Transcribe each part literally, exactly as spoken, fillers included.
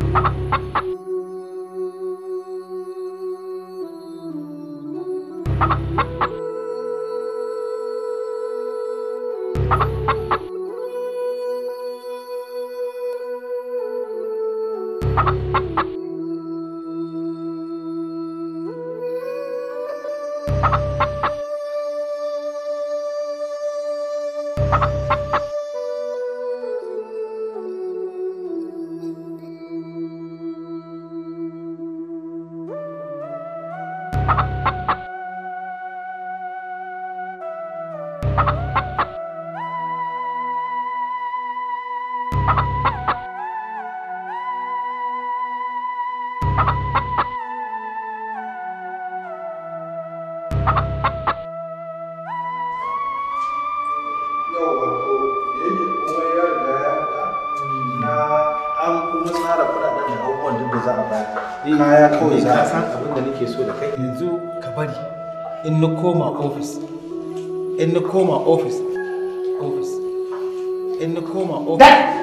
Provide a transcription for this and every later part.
Kaya kawai za a san abin da nake so da kai. Yanzu ka bari in na koma ofis. In na koma ofis. Ofis. In na koma ofis.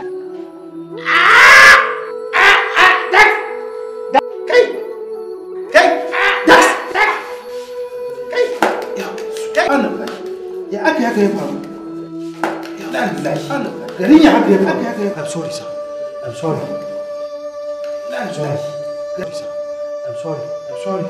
Kai! Kai! Das! Kai! Kai! Ya aka haka ya faru? Ya Allah! Garin ya haka ya faru? I'm sorry, sir. I'm sorry. I'm sorry. I'm sorry. I'm sorry.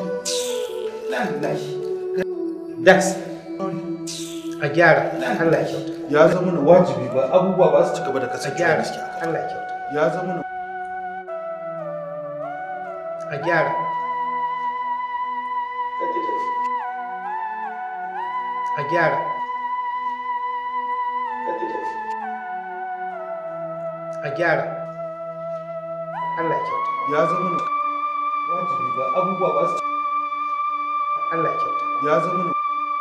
Dax. A gyara. Allah ya kyauta. Ya zama na wajibi ba abubuwa ba su ci gaba da kasancewa gaskiya. Allah ya kyauta. Ya zama na a gyara. A gyara. A gyara. Allah ya kyauta. Ya zama na wajibi ba abubuwa ba su Allah ya kyauta. Ya zama na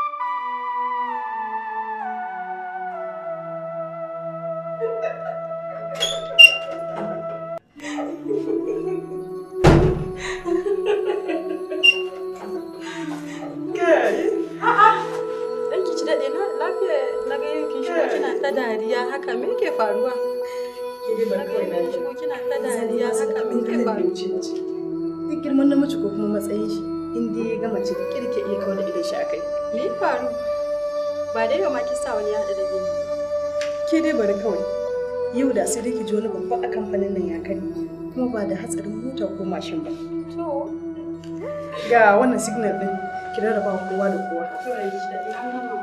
dariya haka me ke faruwa? Shigo kina ta dariya haka me ke faruwa? Duk girman namiji ko kuma matsayin shi in dai ya gama ce kirke iya kawo da idan shi akai. Me ya faru? Ba dai ba ma ki sa wani ya hada da gini. Ke dai bari kawai. Yau da sai dai ki ji wani babba a kamfanin nan ya kare kuma ba da hatsarin mota ko mashin ba. To ga wannan signal din ki rarraba kowa da kowa. To ai shi da an gama.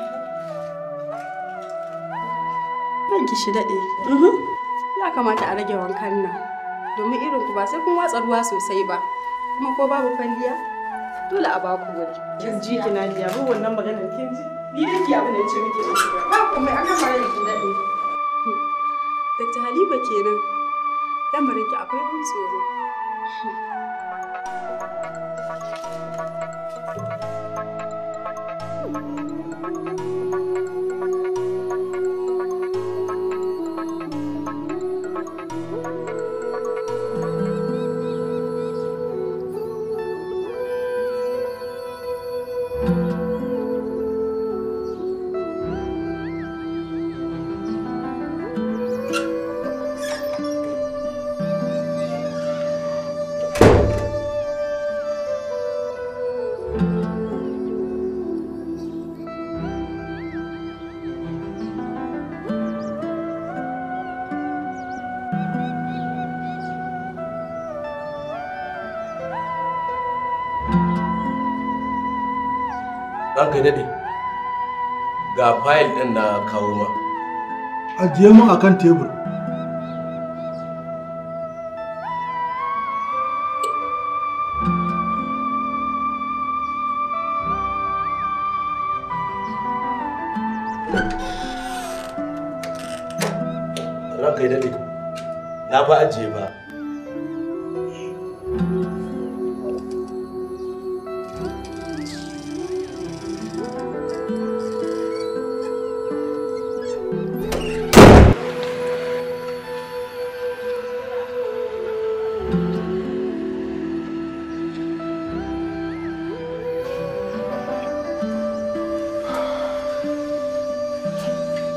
Ranki shi daɗe. Ya kamata a rage wankan nan. Domin irin ku ba sai kun watsa ruwa sosai ba. Kuma ko babu kwalliya dole a baku wuri. Kin ji kina ji yabo wannan maganar kin ji. Ni dai ki abin da yace muke da shi. Ba komai an gama ranki daɗe. Dakta Halima kenan. Lamarin ki akwai ban tsoro. Ranka daɗe, ga fayil ɗin na kawo ma. Ajiye mun akan tebur. Ranka daɗe, na fa ajiye ba.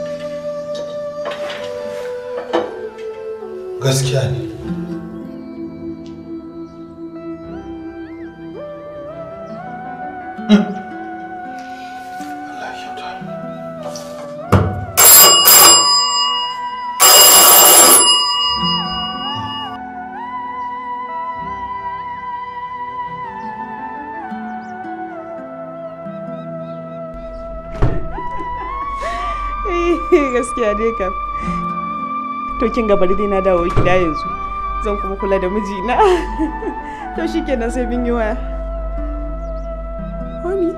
Gaskiya ne. gaskiya dai kam. To kin ga bari dai na dawo gida yanzu. Zan kuma kula da mijina. To shikenan sai bin yi waya. Mami.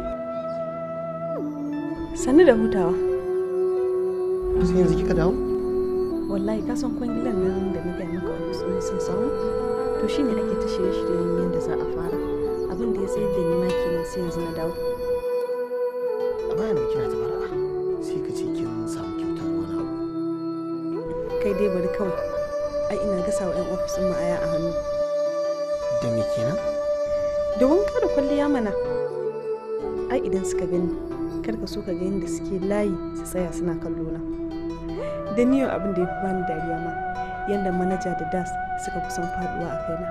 Sannu da hutawa. Sai yanzu kika dawo? Wallahi ka san kwangilan nan da na gaya maka ofis ɗin sun samu. To shine ake ta shirye-shiryen yadda za a fara. Abin da ya sayar da ni ma kenan sai yanzu na dawo. Amma yanzu kina ta fara. Sai ka ce kin samu kyautar wani abu. Kai dai bari kawai. Ai ina gasa wa 'yan ofis ɗin ma'aya a hannu. Da me kenan? Da wanka da kwalliya mana. Ai idan suka gani, kar ka so ka ga yadda suke layi su tsaya suna kallo na. Da niyo abin da ya fi bani dariya ma, yadda manaja da das suka kusan faduwa a kaina.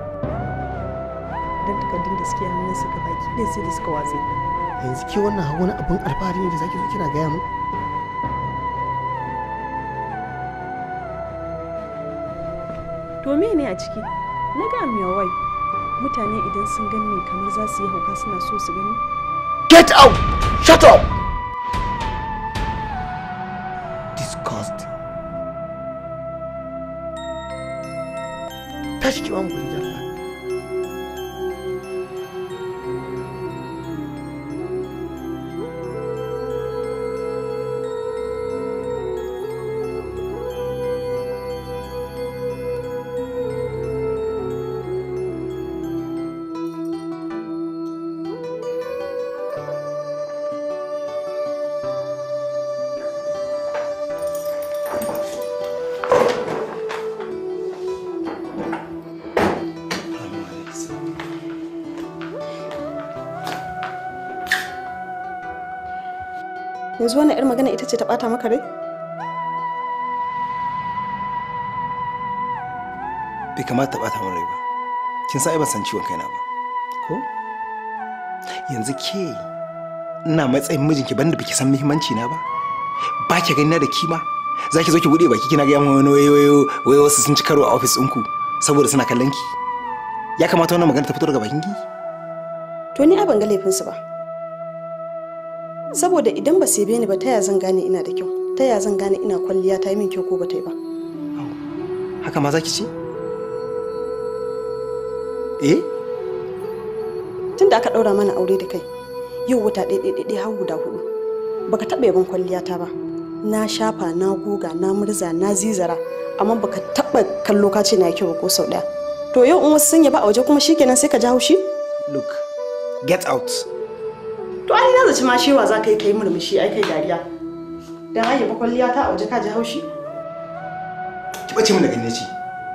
Dan takardun da suke hannun suka baki ɗaya sai da suka watse. Yanzu ke wannan wani abin alfahari ne da zaki zo kina gaya mu? To me ne a ciki? Na ga miyawai. Mutane idan sun gani kamar za su yi hauka suna so su gani. Get out! Shut up! Disgust. Tashi ki wani gurin jalla. Yanzu wannan 'yar magana ita ce ta bata maka rai? Bai kamata ta bata min rai ba. Kin san ai ban san ciwon kaina ba. Ko? Yanzu ke ina matsayin mijinki banda biki san muhimmanci na ba? Ba ki gani na da kima? Zaki zo ki bude baki kina ga yan wani wayo wayo wasu sun ci karo a office ɗinku saboda suna kallon ki. Ya kamata wannan magana ta fito daga bakin ki? To ni a ban ga laifin su ba. Saboda idan ba sai beni ba ta ya zan gane ina da kyau, ta ya zan gane ina kwalliya ta yi min kyau ko ba ta yi ba. Haka ma zaki ce? Eh? Tunda aka daura mana aure da kai, yau wata ɗaya ɗaya har guda hudu. Baka taɓa yaban kwalliya ta ba. Na shafa, na goga, na murza, na zizara, amma baka taɓa kallo ka ce na kyau ko sau ɗaya. To yau in wasu sun yaba a waje kuma shikenan sai ka ji haushi? Look, get out. To ai na zaci ma shewa za ka yi kai murmushi ai kai dariya. Dan ai ba kwalliya ta a waje ka ji haushi? Ki bace min daga ne ce.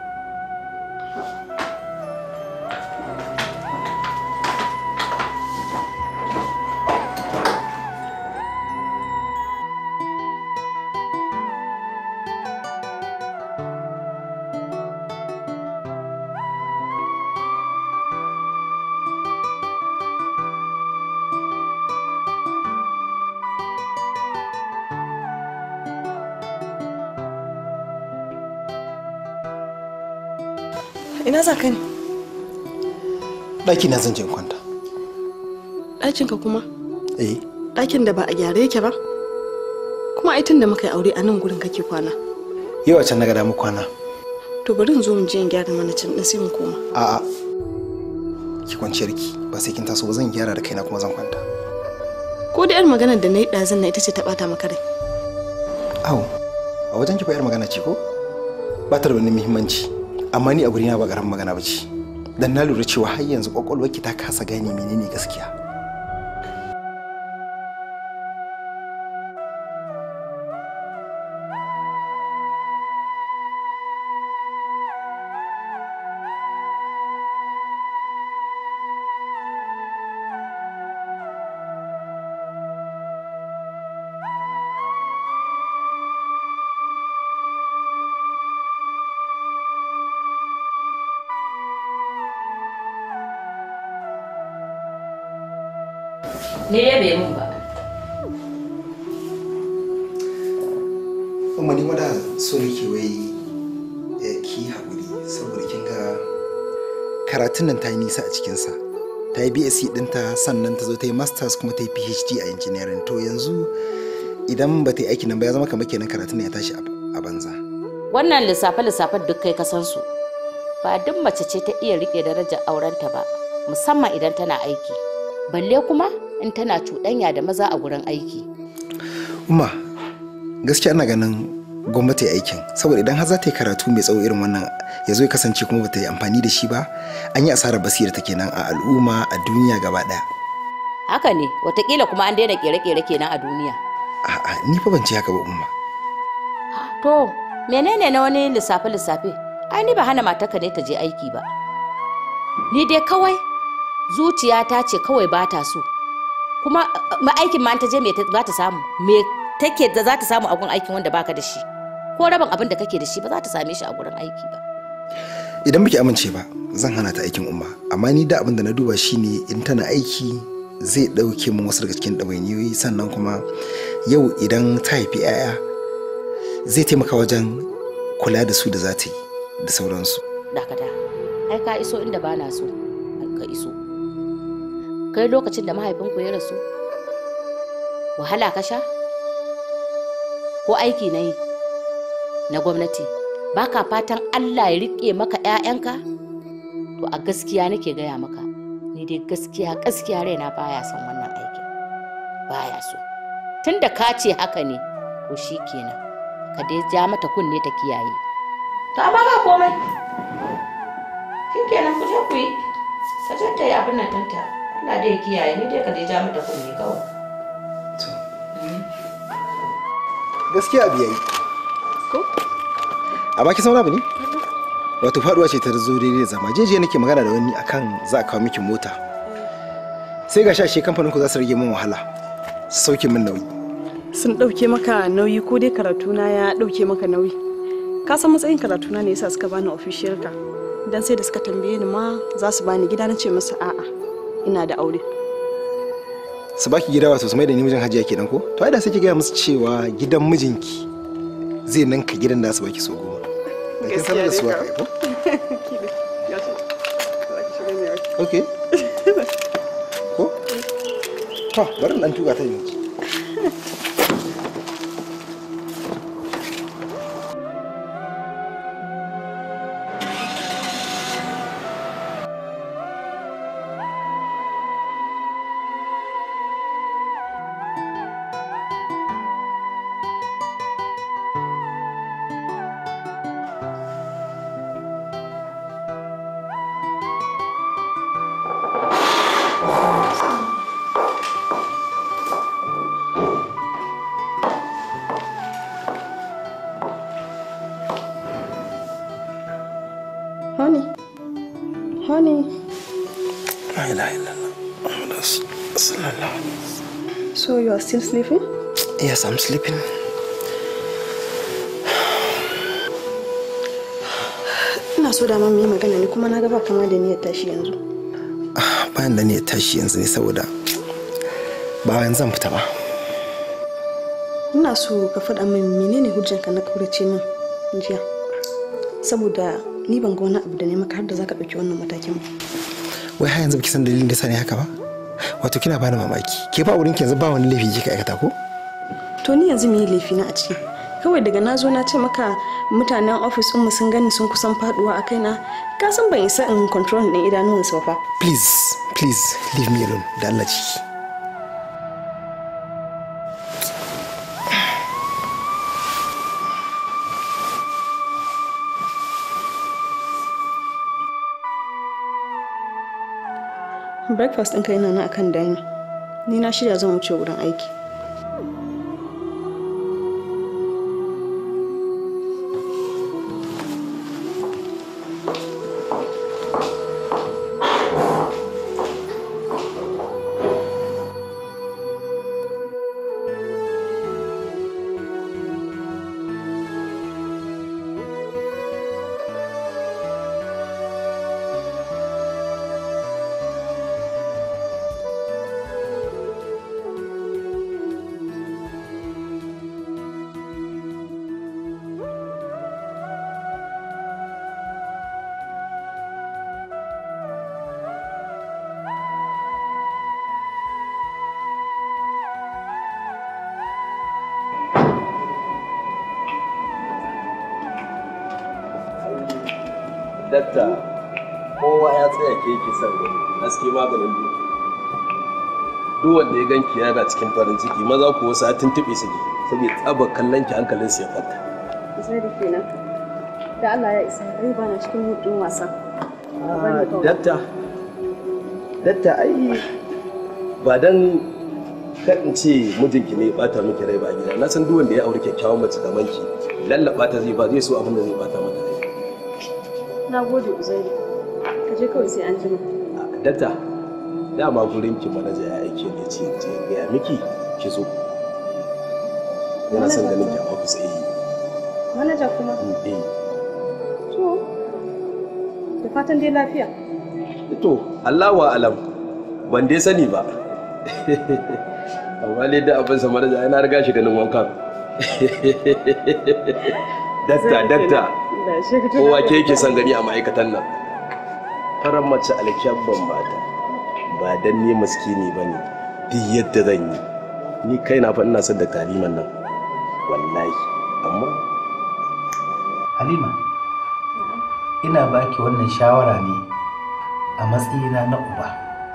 Ina za ka ne? Ɗaki na zan je kwanta. Ɗakin ka kuma? Eh. Ɗakin da ba a gyare yake ba? Kuma ai tun da muka yi aure a nan gurin kake kwana. Yau a can na ga damu kwana. To bari in zo mu je in gyara mana can din sai mu koma. A'a. Ki kwanciyar ki ba sai kin taso ba zan gyara da kaina kuma zan kwanta. Ko da yar maganar da na yi ɗazun na ita ce ta ɓata maka rai. Au. A wajen ki fa yar magana ce ko? Ba ta da wani muhimmanci. Amma ni a gurina ba garan magana ba ce. Dan na lura cewa har yanzu kwakwalwarki ta kasa gane menene gaskiya. Ni dai bai mun ba. Amma ni wada so nake wai ki haƙuri saboda kin ga karatun nan ta yi nisa a cikinsa. Ta yi B S c ɗinta sannan ta zo ta yi masters kuma ta yi P H D a engineering. To yanzu idan ba ta yi aikin nan ba ya zama kamar kenan karatun ya tashi a banza. Wannan lissafe-lissafen duk kai ka san su. Ba duk mace ce ta iya rike darajar aurenta ba, musamman idan tana aiki. Balle kuma in tana cuɗanya da maza a gurin aiki. Umma, gaskiya ina ganin gwamnati aikin saboda idan har za ta yi karatu mai tsawo irin wannan ya zo ya kasance kuma ba ta yi amfani da shi ba, an yi asarar basira ta kenan a al'umma a duniya gaba ɗaya. Haka ne, watakila kuma an daina kere-kere kenan a duniya. A'a, ni fa ban ce haka ba Umma. To, menene na wani lissafe-lissafe? Ai ni ba hana matarka ne ta je aiki ba. Ni dai kawai zuciyata ce kawai ba ta so. Kuma aikin ma ta je me za ta samu? Me take da za ta samu a gurin aikin wanda baka da shi? Ko rabin abin da kake da shi ba za ta same shi a gurin aiki ba. Idan baki amince ba, zan hana ta aikin Umma. Amma ni da abin da na duba shine in tana aiki zai dauke min wasu daga cikin ɗawainiyoyi, sannan kuma yau idan ta haifi 'ya'ya zai taimaka wajen kula da su da za ta yi da sauransu. Dakata, ai ka iso inda ba na so ka iso. Kai lokacin da mahaifinku ya rasu, wahala ka sha? Ko aiki na yi na gwamnati, ba ka fatan Allah ya riƙe maka 'ya'yanka? To a gaskiya nake gaya maka, ni dai gaskiya gaskiya raina baya son wannan aikin, baya so. Tun da ka ce haka ne, to shi kenan, ka dai ja mata kunne ta kiyaye. To amma ba komai, shi kenan ku je ku yi, ka je ta yi abin nan ɗinta. Allah dai kiyaye, ni dai ka dai ja mata kunne kawai. Gaskiya abu yayi. Ko? A baki sauna ba ne? Wato faduwa ce ta zo daidai zama. Jeje nake magana da wani akan za a kawo miki mota. Sai ga shashe kamfanin ku za su rage min wahala. Su sauke min nauyi. Sun dauke maka nauyi ko dai karatuna ya dauke maka nauyi? Ka san matsayin karatuna ne yasa suka bani official ka. Dan sai da suka tambaye ni ma za su bani gida, na ce musu a'a. Ina da aure. Su baki gida wato su mai da ni mijin Hajiya kenan ko? To ai da sai ki gaya musu cewa gidan mijinki zai ninka gidan da su baki so goma. Da kin sanar da su haka ko? Okay. Ko? To, bari dan tuga ta yanzu. Honey. Honey. La ilaha illallah. So you are still sleeping? Yes, I'm sleeping. Ina so da mami magana ne kuma na ga ba kama da niyyar tashi yanzu. Bayan da niyyar tashi yanzu ne saboda ba yanzu zan fita ba. Ina so ka faɗa min menene hujjanka na kaurace min jiya. Saboda ni ban ga wani abu da ne maka har da zaka dauki wannan matakin ba. Wai har yanzu baki san dalilin da sani haka ba? Wato kina bani mamaki. Ke ba wurin ki yanzu ba wani laifi kika aikata ko? To ni yanzu me laifi na a ciki? Kawai daga nazo na ce maka mutanen office mu sun gani sun kusan faduwa a kaina. Ka san ban isa in control din idanun su fa. Please, please leave me alone. Da Allah ciki. Breakfast ɗinka yana nan akan dining. Ni na shirya zan wuce wurin aiki. dakta kowa ya tsaya ke yake son gani haske maganin duk duk wanda ya ganki yana cikin farin ciki maza ko wasu a tuntuɓe su ne saboda tsabar kallon ki hankalin su ya kwanta sai da kenan da Allah ya isa ai ba na cikin hutun wasan dakta dakta ai ba dan kar in ce mijinki ne bata miki rai ba a gida na san duk wanda ya aure kyakkyawan mace kamar ki lallaba ta zai ba zai so abin da zai bata mata rai na gode Uzairu ka je kawai sai an jima dakta dama gurin ki manaja ya aike ne ce ce ga miki ki zo yana son ganin ki a ofis eh manaja kuma eh to da fatan dai lafiya to Allahu alam ban dai sani ba amma dai da abin sa manaja ai na riga shi ganin wankan dakta dakta kowa ke yake son gani a ma'aikatan nan farar mace alkyabban mata ba dan ni maskini ba ne duk yadda zan yi ni kai na fa ina son da kariman nan wallahi amma Halima ina baki wannan shawara ne a matsayina na uba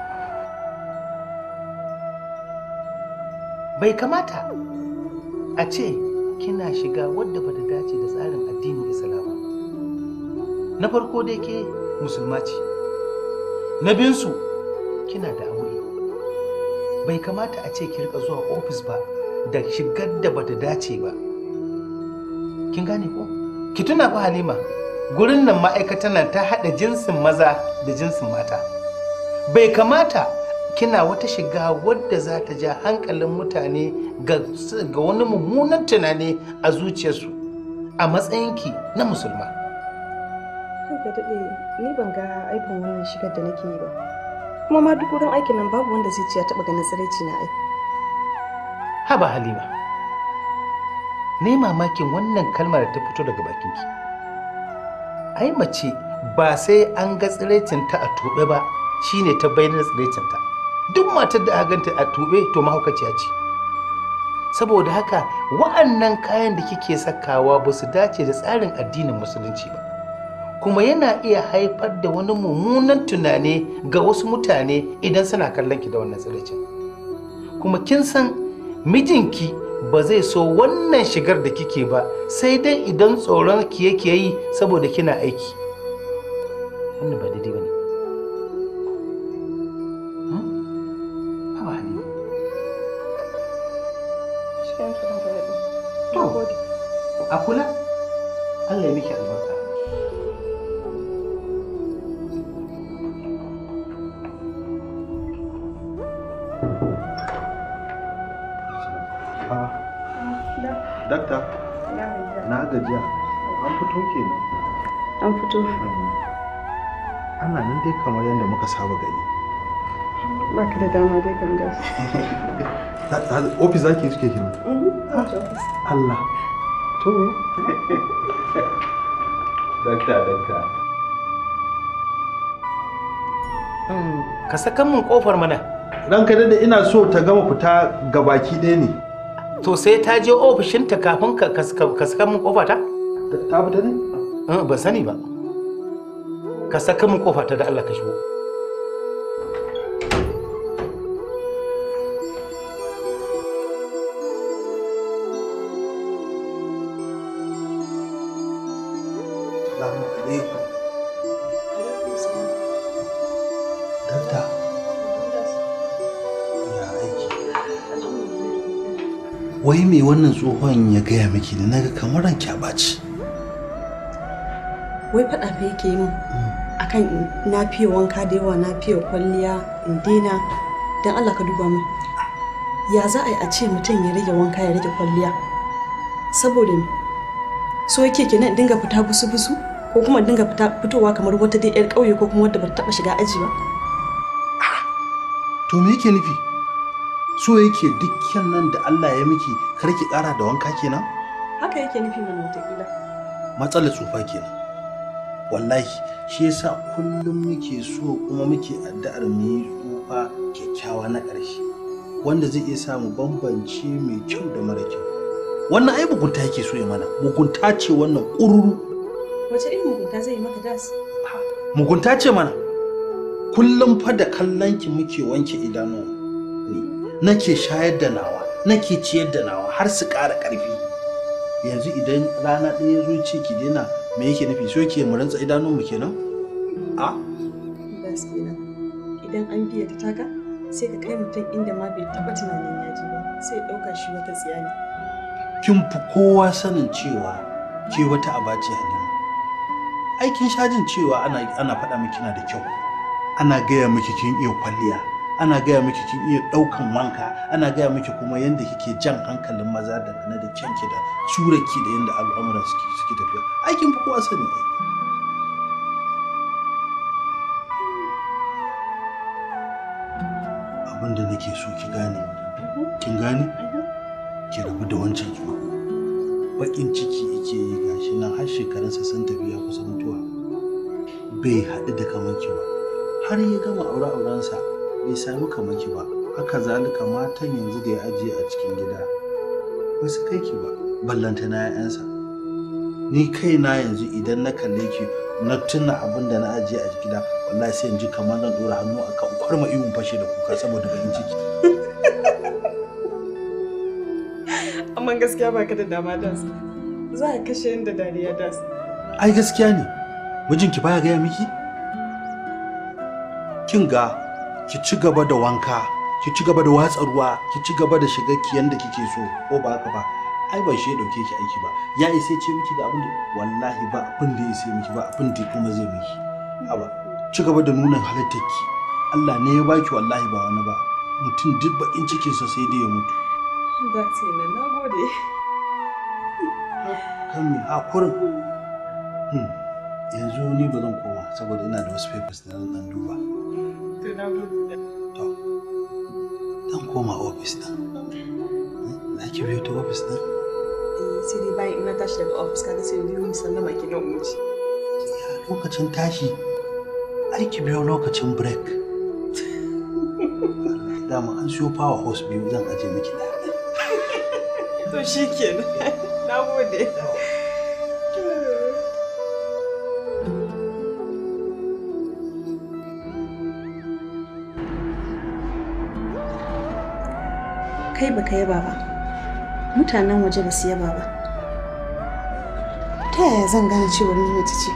bai kamata a ce kina shiga wadda bata dace da tsarin addinin Islama na farko dai ke musulma ce na binsu kina da aure bai kamata a ce ki rika zuwa ofis ba da shigar da bata dace ba kin gane ko ki tuna fa Halima gurin nan ma'aikatan nan ta hada jinsin maza da jinsin mata bai kamata kina wata shiga wadda za ta ja hankalin mutane ga wani mummunan tunani a zuciyarsu a matsayinki na musulma. Kanka daɗe ni ban ga aibin wannan shigar da nake yi ba. Kuma ma duk wurin aikin nan babu wanda zai ce ya taɓa ganin tsiraici na aiki. Haba Halima, ne mamakin wannan kalmar da ta fito daga bakinki. Ai mace ba sai an ga tsiraicinta a tuɓe ba shine ta bayyana tsiraicinta. Duk matar da aka ganta a tuɓe to mahaukaciya ce. Saboda haka wa'annan kayan da kike sakawa ba su dace da tsarin addinin musulunci ba. Kuma yana iya haifar da wani mummunan tunani ga wasu mutane idan suna kallon ki da wannan tsiraicin. Kuma kin san mijinki ba zai so wannan shigar da kike ba sai dai idan tsoron ki yake yi saboda kina aiki. Wannan ba daidai ba ne. A kula? Allah ya miki albarka. Dakta, na gajiya. An fito kenan. An fito. Ana nan dai kamar yadda muka saba gani. Ba ka da dama dai kan da. Ofis zaki suke kenan? Allah. To. dakta dakta Ka saka min kofar mana. Ranka da ina so ta gama fita gabaki ɗaya ne. To sai ta je ofishinta kafin ka ka saka min kofa ta? Ta fita ne? Ban sani ba. Ka saka min kofa ta da Allah ka shigo. Dakta, ya aiki. Wai me wannan tsohon ya gaya miki ne naga kamar ranki a ɓaci. Wai faɗa fa yake yi min akan na fiye wanka da yawa na fiye kwalliya in daina don Allah ka duba min. Ya za a yi a ce mutum ya rage wanka ya rage kwalliya? Saboda me? So yake kenan dinga fita busu-busu ko kuma dinga fitowa kamar wata dai 'yar ƙauye ko kuma wadda ba ta taɓa shiga aji ba? To me yake nufi? So yake dukkan nan da Allah ya miki kar ki ƙara da wanka kenan? Haka yake nufi mana wataƙila. Matsalar tsufa kenan. Wallahi shi yasa kullum muke so kuma muke addu'ar mu yi tsufa kyakkyawa na ƙarshe wanda zai iya sa mu bambance mai kyau da mara kyau. Wannan ai mugunta yake so ya mana. Mugunta ce wannan ƙururu. Wace irin mugunta zai yi maka das? Mugunta ce mana. Kullum fa da kallon ki muke wanke idanu ne. Nake shayar da nawa, nake ciyar da nawa har su ƙara ƙarfi. Yanzu idan rana ɗaya zo ce ki daina me yake nufi so ke mu rantsa idanun mu kenan? A? Das kenan. Idan an biya ta taka sai ka kai mutum inda ma bai taɓa tunanin ya je ba sai ya ɗauka shi wata tsiya ne. Kin fi kowa sanin cewa ke wata abaci Halima. Ai kin sha jin cewa ana ana faɗa miki kina da kyau. Ana gaya miki kin iya kwalliya, ana gaya miki kin iya ɗaukan wanka, ana gaya miki kuma yanda kike jan hankalin maza dangane da kyanki da surarki da yanda al'amuran suke suke tafiya. Ai kin fi kowa sani ai. Abin da nake so ki gane, kin gane? Ki rabu da wancan tsoho. Bakin ciki yake yi gashi nan har shekarunsa sun tafi ya kusa mutuwa. Bai haɗu da kamanki ba. Har ya gama aure-aurensa bai sami kamanki ba. Haka zalika matan yanzu da ya ajiye a cikin gida ba su kai ki ba. Ballanta na 'ya'yansa. Ni kaina yanzu idan na kalle ki na tuna abin da na ajiye a gida wallahi sai in ji kamar zan ɗora hannu a kan kwarma ihun fashe da kuka saboda bakin ciki. Amma gaskiya baka da dama das. Za ka kashe ni da dariya das. Ai gaskiya ne. Mijinki baya gaya miki? Kin ga ki ci gaba da wanka, ki ci gaba da watsa ruwa, ki ci gaba da shiga ki yanda kike so ko ba haka ba. Ai ba shi ya dauke ki aiki ba. Ya isa ce miki ga abin da wallahi ba abin da ya sai miki ba abin da kuma zai miki. Aba ci gaba da nuna halittarki. Allah ne ya baki wallahi ba wani ba. Mutum duk bakin cikinsa sai dai ya mutu. Da ce na nagode. Kan mi hakurin. Hmm. Yanzu ni ba zan koma saboda ina da wasu papers da zan duba. To na gode. To. Dan koma office din. Za ki biyo ta office din? Eh sai dai bayan ina tashi daga office kaga sai biyo mu sallama ki nan wuce. Ya lokacin tashi ai ki biyo lokacin break. Dama an siyo power horse biyu zan aje miki da. To shikenan. Na gode. Kai baka yaba ba, mutanen waje ba su yaba ba. Ta yaya zan gane cewa ni mace ce?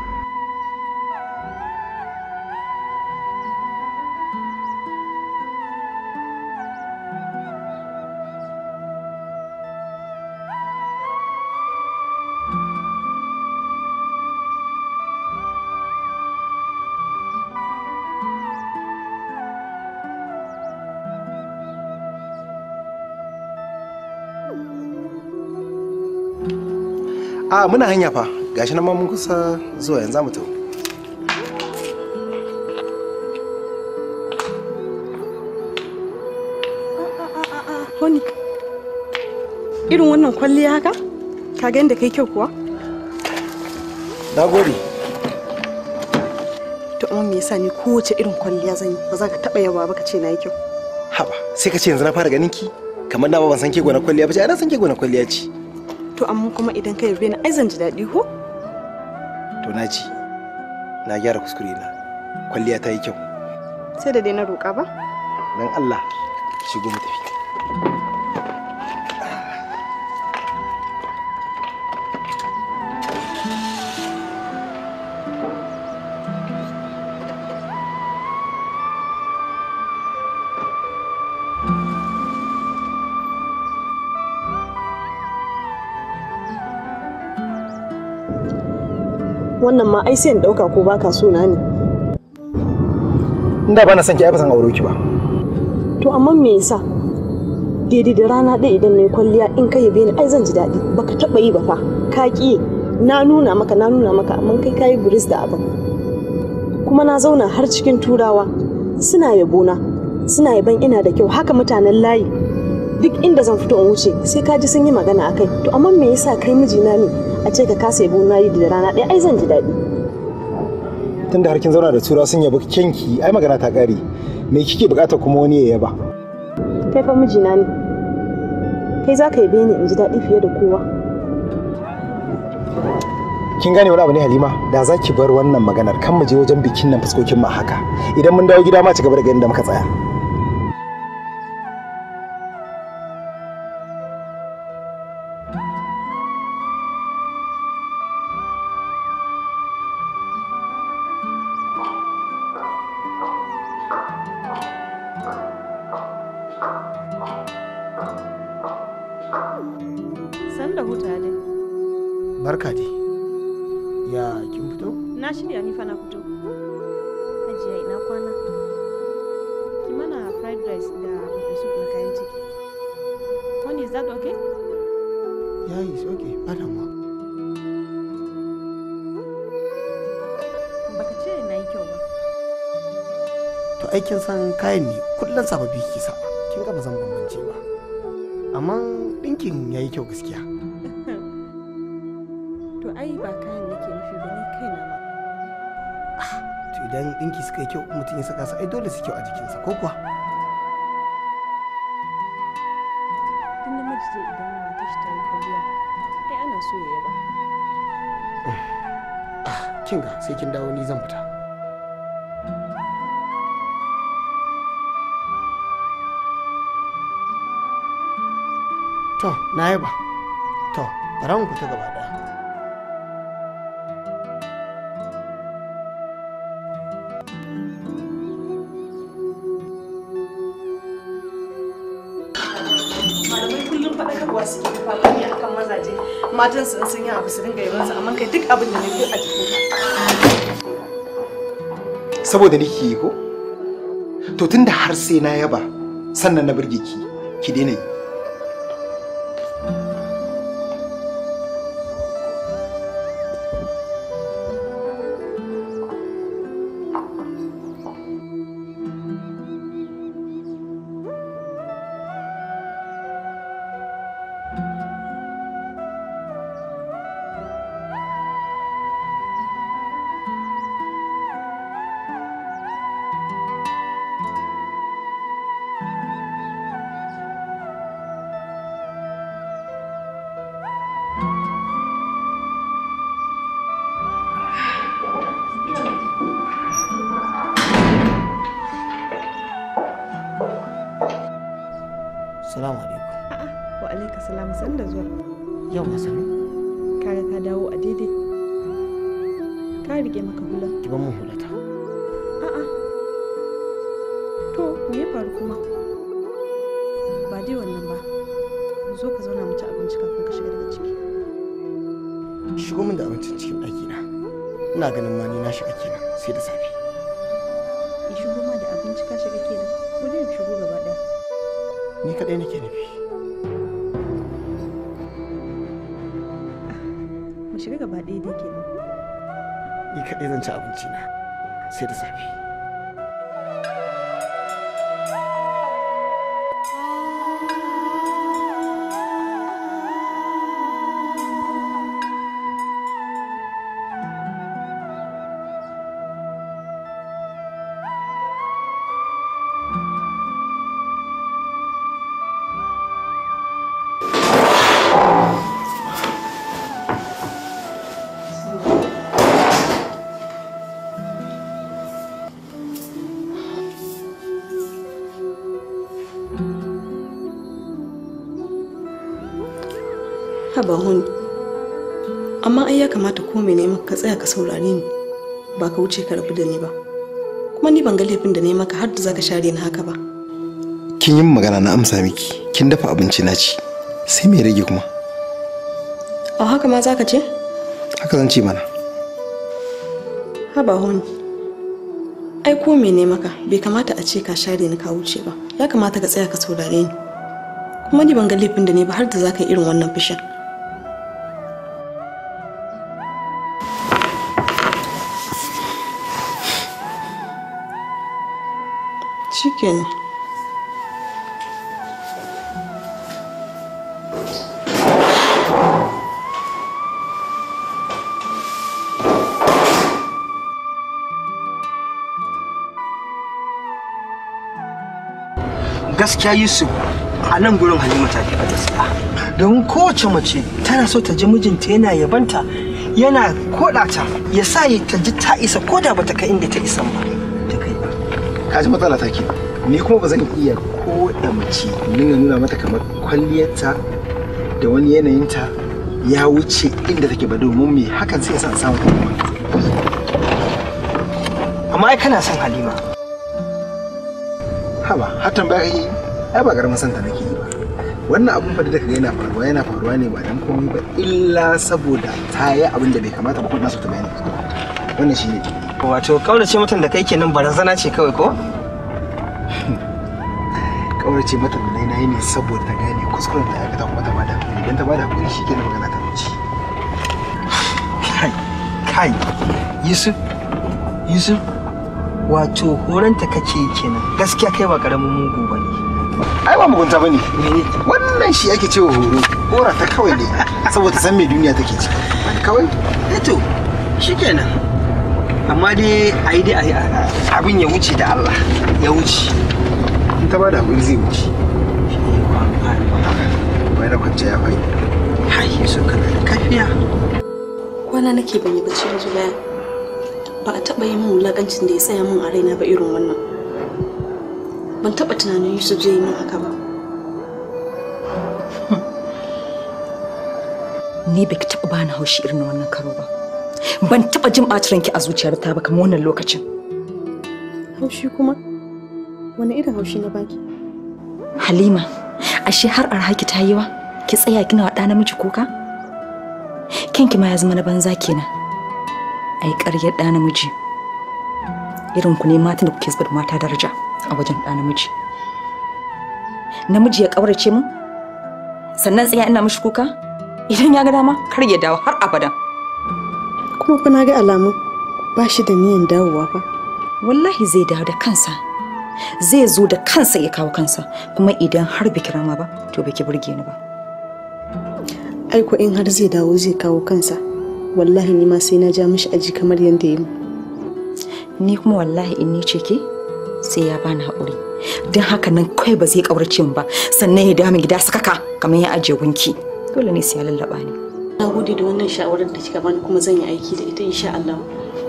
A muna hanya fa, gashi nan ma mun kusa zuwa yanzu mu tafi. Honi, irin wannan kwalliya haka? Ka ga yadda kai kyau kuwa? Na gode. To amma me yasa ni kowace irin kwalliya zan yi ba za ka taɓa yawa ba ka ce na yi kyau? Haba, sai ka ce yanzu na fara ganin ki? Kamar da ba ban san ke gwana kwalliya ba ce, ai na san ke gwana kwalliya ce. To amma kuma idan ka yabe ni ai zan ji daɗi ko? To na ji. Na gyara kuskure na. Kwalliya ta yi kyau. Sai da dai na roƙa ba? Dan Allah, shigo mu tafi. Wannan ma ai sai in dauka ko baka so na ne. Inda ba na son ki ai ba san aure ki ba. To amma me yasa? Daidai da rana ɗaya idan nayi kwalliya in ka yabe ni ai zan ji daɗi. Baka taɓa yi ba fa. Ka ƙi. Na nuna maka na nuna maka amma kai kayi buris da abin. Kuma na zauna har cikin turawa suna yabona. Suna yaban ina da kyau haka mutanen layi. Duk inda zan fito in wuce sai ka ji sun yi magana akai. To amma me yasa kai mijina ne? A ce ka kasa yabo na yi da rana ɗaya ai zan ji daɗi. Tunda har kin zauna da tura sun yabi kyanki ai magana ta ƙare. Me kike bukata kuma wani ya yaba? Kai fa mijina ne. Kai za ka yabe ni in ji daɗi fiye da kowa. kin gane wani abu ne Halima, da za ki bar wannan maganar kan mu je wajen bikin nan fuskokin mu haka, idan mun dawo gida ma ci gaba da ganin da muka tsaya. Sanda huta dai. Barka dai. Ya kin fito? Na shirya ni fa na fito. Hajiya ina kwana. Ki mana fried rice da pepper soup na kayan ciki. Honey, is that okay? Yeah, it's okay. Ba damuwa. Baka ce na yi kyau ba. To aikin san kayan ne kullum sababbi ki sa. Kin ga ba zan bambance ba. Amma dinkin yayi kyau gaskiya. To ai ba kayan nake nufi ba ni kaina ma. To idan dinki suka yi kyau mutum ya saka su ai dole su kyau a jikinsa ko kuwa? Tun namiji zai idan matar shi ta yi kwalliya ai ana so ya yaba. Kin ga sai kin dawo ni zan fita. To, na yaba. To, bara mu fita gaba daya. Malamai kullum faɗakarwa suke da faɗa akan mazaje. Matan su sun yi abu su dinga yaban su amma kai duk abin da nake a jikinka. Saboda nake yi ko? To tunda har sai na yaba sannan na burge ki, ki daina yi. Assalamu alaikum. A'a, wa alaikum salam, san da zuwa. Yau masanu. Kaga ka dawo a daidai. Ka rike maka hula. Ki ban mun hulata. A'a. To, me ya faru kuma? Ba dai wannan ba. Zo ka zauna mu ci abinci kafin ka shiga daga ciki. Shigo min da abincin cikin ɗaki na. Ina ganin ma ni na shiga kenan sai da safe. Ki shigo ma da abinci ka shiga kenan. Ko dai shigo gaba ɗaya. Ni kaɗai nake nufi. Mu shiga gaba ɗaya dai kenan. Ni kaɗai zan ci abinci na sai da safe. Haba hun, amma ai ya kamata ko mene maka ka tsaya ka saurare ni ba ka wuce ka rabu da ni ba. Kuma ni ban ga laifin da ne maka har da zaka share ni haka ba. Kin yi magana na amsa miki, kin dafa abinci na ci. Sai me rage kuma? A haka ma zaka ce? Haka zan ce mana. Haba hun. Ai ko mene maka bai kamata a ce ka share ni ka wuce ba. Ya kamata ka tsaya ka saurare ni. Kuma ni ban ga laifin da ne ba har da zaka yi irin wannan fishin. Shikenan. Gaskiya Yusuf a nan gurin Halima ta fi gaskiya. Domin kowace mace tana so ta ji mijinta yana yabanta yana koda ta ya sa ta ji ta isa ko da bata kai inda ta isa ba ta kai. Ka ji matsala take. Ni kuma ba zan iya koda mace dinga nuna mata kamar kwalliyarta da wani yanayinta ya wuce inda take ba, domin me hakan sai ya sa samu kuma. Amma ai kana son Halima. Haba, har tambaya kake yi? Ai ba karamin santa nake yi ba. Wannan abun fa da kaga yana faruwa yana faruwa ne ba dan komai ba illa saboda ta yi abin da bai kamata ba, kuma so ta bayani. Wannan shine. Wato kaurace mutum da kai kenan barazana ce kawai ko? Kaurace mata da na yi ne saboda ta gane kuskuren da ya ga ta kuma ta bada. Idan ta bada hakuri shikenan magana ta wuce. Kai, kai. Yusuf, Yusuf. Wato horanta kake kenan. Gaskiya kai ba karamin mugu bane. Ai ba mugunta bane. Wannan shi ake cewa horo. Hora ta kawai ne saboda san me duniya take ciki. Kawai? Eh to, shikenan. Amma dai ai dai abin ya wuce da Allah. Ya wuce. In ta bada hakuri zai wuce. Bai da kwance ya bai. Hai, Yusuf kana da kafiya. Kwana nake ban yi bacci da Zulaya. Ba a taɓa yi min wulaƙancin da ya tsaya min a raina ba irin wannan. Ban taɓa tunanin Yusuf zai yi min haka ba. Ni bai taɓa bani haushi irin wannan karo ba. Ban taɓa jin ɓacin ranki a zuciyarta ba kamar wannan lokacin. Haushi kuma? Wani irin haushi na baki? Halima, ashe har arhaki ta yi wa? Ki tsaya kina wa ɗa namiji kuka? Kinki ma ya zama na banza kenan. Ai ƙaryar ɗa namiji. Irin ku ne matan da kuke zubar mata daraja a wajen ɗa namiji. Namiji ya ƙaurace min? Sannan tsaya ina mishi kuka? Idan ya ga dama kar ya dawo har abada. Kuma fa na ga alamu ba shi da niyan dawowa fa. Wallahi zai dawo da kansa. Zai zo da kansa ya kawo kansa, kuma idan har biki rama ba to biki burge ni ba. Ai ko in har zai dawo zai kawo kansa, wallahi ni ma sai na ja mishi aji kamar yanda yi. Ni kuma wallahi in ni ce ke sai ya bani haƙuri. Don haka nan kai ba zai ƙaurace min ba, sannan ya dawo min gida sakaka kamar ya ajiye gunki. Dole ne sai ya lallaba ni. Na gode da wannan shawarar da kika bani, kuma zan yi aiki da ita insha Allah.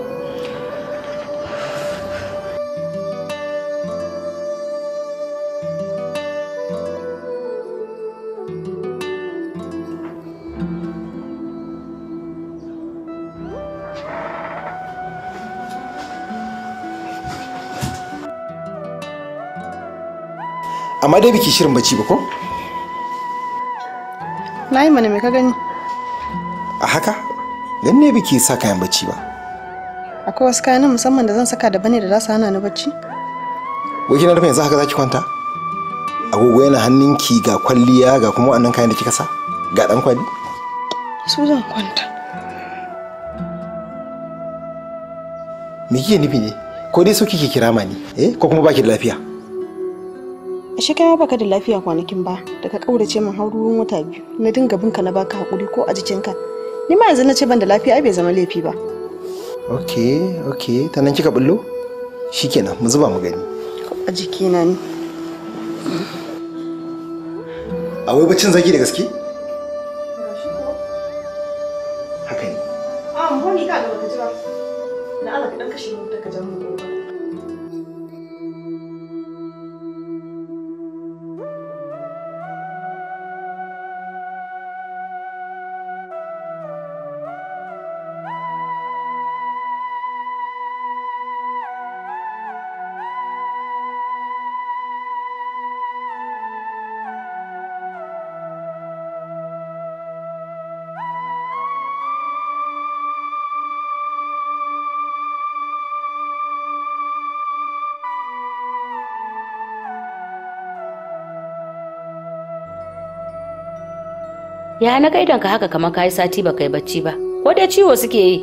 Amma dai biki shirin bacci ba ko? Na yi mana me ka gani? A haka? Dan ne biki sa kayan bacci ba. Akwai wasu kayan musamman da zan saka da bane da za su hana ni bacci? Wai kina nufin yanzu haka zaki kwanta? Agogo yana hannunki, ga kwalliya, ga kuma wannan kayan da kika sa, ga dan kwali. Su zan kwanta. Me kike nufi ne? Ko dai so kike kirama ni? Eh, ko kuma baki da lafiya? Ashe kai ma baka da lafiya kwanakin ba, da ka kaurace min har ruwan wata biyu. Na dinga binka na baka hakuri ko a jikinka. Ni ma yanzu na ce ban da lafiya ai bai zama laifi ba. Okay, okay, ta nan kika bullo? Shikenan, mu zuba mu gani. A jikina ne. A wai baccin zaki da gaske? Haka ne. Ah, mu ni ka ga baka ji ba. Na Allah ka dan kashe mu ta ka jan mu gobe. Ya na gaidan ka haka kamar kai sati ba kai bacci ba. Ko dai ciwo suke yi?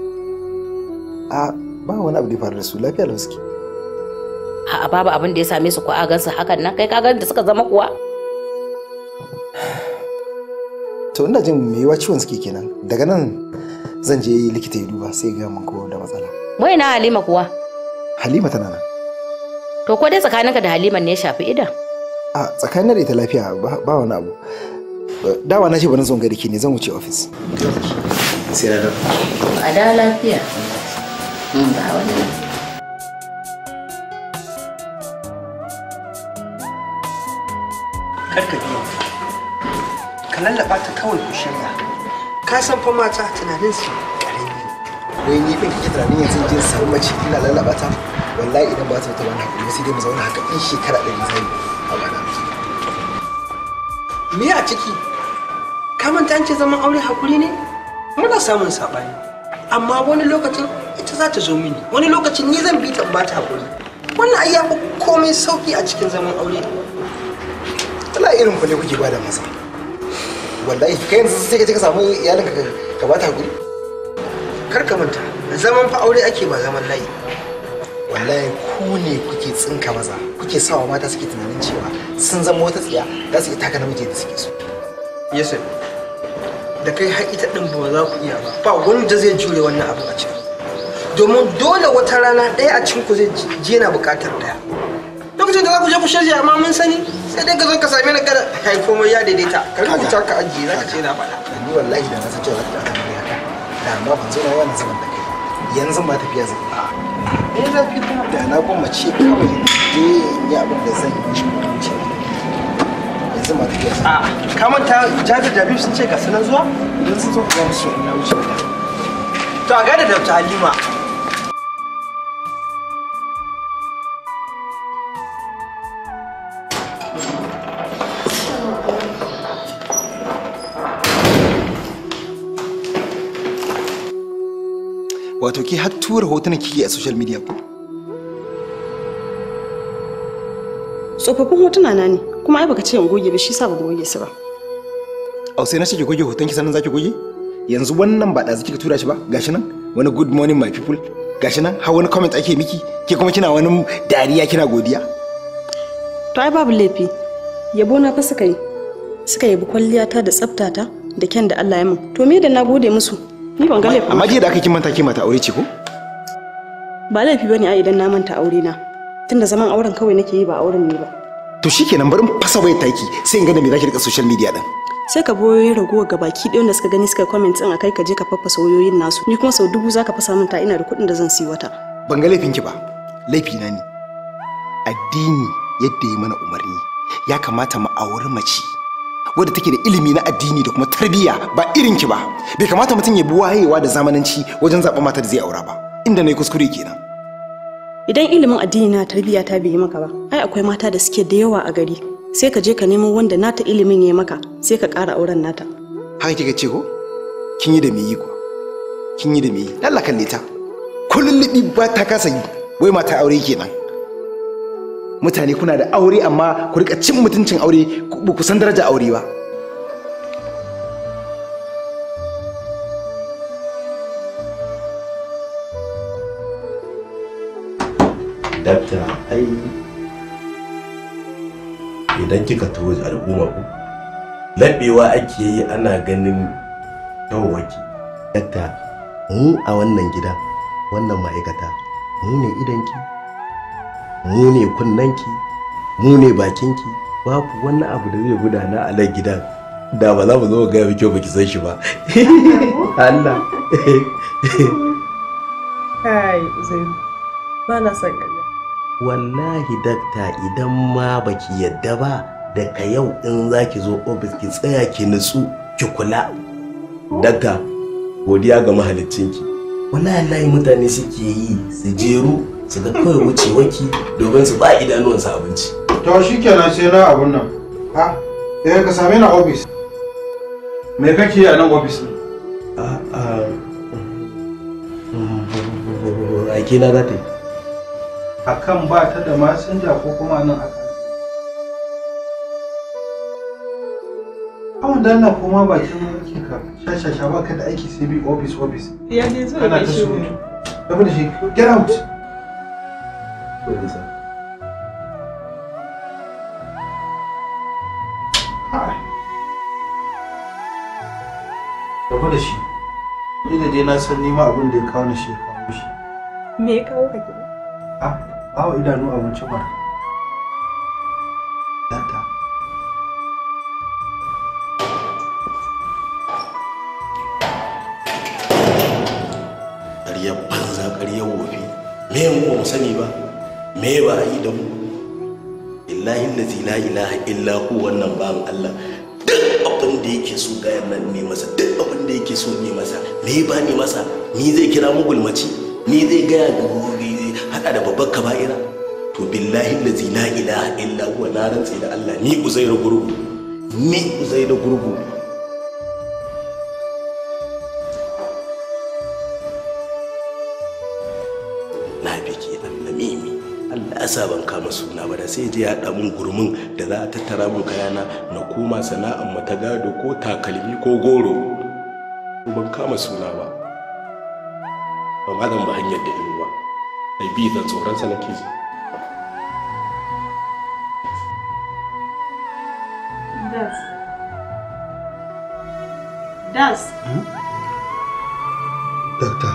A ba wani abu da faru da su, lafiya lau suke. A'a babu abin da ya same su ko a gansu hakan nan kai ka ga da suka zama kuwa. To ina jin me yawa ciwon suke kenan. Daga nan zan je likita ya duba sai ga mun ko da matsala. Wai na Halima kuwa? Halima tana nan. To ko dai tsakaninka da Halima ne ya shafi idan? A tsakanin da ita lafiya ba wani abu. Dawa na ce bari zan ga dake ne, zan wuce office. sai na dawo. A da lafiya. Ba wani. Karka biya. Ka lallaba ta kawai ku shirya. Ka san fa mata tunanin su karami. Wai ni din kike tunanin yanzu jin samu mace ina lallaba ta? Wallahi idan ba ta ta wani hakuri sai dai mu zauna haka in shekara ɗari zai a bana. Me a ciki? Ka manta an ce zaman aure hakuri ne? Muna samun sabani. Amma wani lokacin ita za ta zo mini. Wani lokacin ni zan bi ta ba ta hakuri. Wannan ai ya fi komai sauki a cikin zaman aure. Wallahi irin ku ne kuke bada masa. Wallahi kai yanzu sai ka je ka samu iyalinka ka ba ta hakuri. Kar ka manta, zaman fa aure ake ba zaman layi. Wallahi ku ne kuke tsinka maza, kuke sawa mata suke tunanin cewa sun zama wata tsiya za su iya taka namiji da suke so. Yasir, da kai har ita din ba za ku iya ba. Ba wanda zai jure wannan abu a cikin. Domin dole wata rana ɗaya a cikin ku zai je na buƙatar ɗaya. Lokacin da za ku je ku shirya amma mun sani sai dai ka zo ka same ni kada kai komai ya daidaita. Ka rubuta ka ajiye za ka ce na faɗa. Ni wallahi da na san cewa za ka ɗaga mai haka. Da amma ban zo na wannan zaman da kai. Yanzu ba tafiya zan yi. Eh za ki da na gwammace kawai je yi abin da zan yi wuce. Yanzu ba tafiya zan yi. A'a, ka manta Jabir da Habib sun ce ga sanan zuwa? Idan sun zo ku gama su ina wuce. To a gaida Dr. Halima. Wato ke har tura hotunan kike a social media ko? Tsofaffin hotuna na ne, kuma ai baka ce in goge ba shi yasa ban goge su ba. Au sai na ce ki goge hoton ki sannan zaki goge? Yanzu wannan ba da zaki ka tura shi ba? Gashi nan wani good morning my people. Gashi nan har wani comment ake miki, ke kuma kina wani dariya kina godiya. To ai babu laifi. Yabo na fa suka yi. Suka yabi kwalliyata da tsaftata da kyan da Allah ya min. To me da na gode musu? Ni ban ga laifin. Amma jiya da aka kin manta ke mata aure ce ko? Ba laifi bane ai idan na manta aure na. Tunda zaman auren kawai nake yi ba auren ne ba. To shikenan bari in fasa wayar taki sai in ga da me zaki rika social media din. Sai ka boyoyin ragowar gabaki ɗaya wanda suka gani suka comment din akai ka je ka faffasa wayoyin nasu. Ni kuma sau dubu zaka fasa min ta ina da kuɗin da zan siyi wata. Ban ga laifin ki ba. Laifi na ne. Addini yadda ya mana umarni ya kamata mu auri mace wadda take da ilimi na addini da kuma tarbiyya ba irin ki ba. Bai kamata mutum ya bi wayewa da zamananci wajen zaɓen mata da zai aura ba. Inda nayi kuskure kenan. Idan ilimin addini na tarbiyya ta bai maka ba, ai akwai mata da suke da yawa a gari. Sai ka je ka nemo wanda nata ilimin ya maka, sai ka ƙara auren nata. Haka kika ce ko? Kin yi da me yi ko? Kin yi da me yi? Allah kalle ta. Kullun libi ba ta kasa yi. Wai mata aure kenan. Mutane kuna da aure amma ku rika cin mutuncin aure ba ku san daraja aure ba. Dakta, ai idan kika tuwo al'umma ku laɓewa ake yi ana ganin yawaki. Dakta, mu a wannan gida wannan ma'aikata mu ne idanki, mu ne kunnanki, mu ne bakinki, babu wani abu da zai gudana a nan gidan da ba za mu zo ga miki ba ki san shi ba. Allah. Kai, Zainu. Ba na son ƙarya. Wallahi dakta idan ma baki yadda ba daga yau in zaki zo ofis ki tsaya ki nutsu ki kula. Dakta, godiya ga mahaliccinki. Wallahi layi mutane suke yi su jeru su ga kawai wucewarki domin su ba idanuwansu abinci. To shikenan sai na abun nan. Ha? Eh ka same ni a ofis. Me kake yi a nan ofis ne? A a aiki na za ta yi. Akan ba ta da masinja ko kuma nan aka. Awon da Allah kuma bakin mulki ka shashasha ba ka da aiki sai bi office office. Ya dai zo da shi. Tafi da shi. Get out. Tafi da shi. Ni da dai na san nima abin da ya kawo ni shi ya kawo shi. Me ya kawo ka gida? Ah, bawa idanu abinci ba. Data. me mu ba mu sani ba me ba a yi da mu illahi allazi la ilaha illa hu wannan ban Allah duk abin da yake so gayan nan ne masa duk abin da yake so ne masa me ba ne masa ni zai kira mu gulmaci ni zai gaya da hada da babbar kaba'ira to billahi allazi la ilaha illa huwa na rantsi da Allah ni uzairu gurgu ni uzairu gurgu na biki annamimi Allah ya sa ban kama suna ba da sai je ya haɗa mun gurmin da za a tattara mun kayana na koma sana'an mata gado ko takalmi ko goro ban kama suna ba ba ma zan ba hanyar da in ba ai bi zan tsoron sa nake ji Das Das Dakta.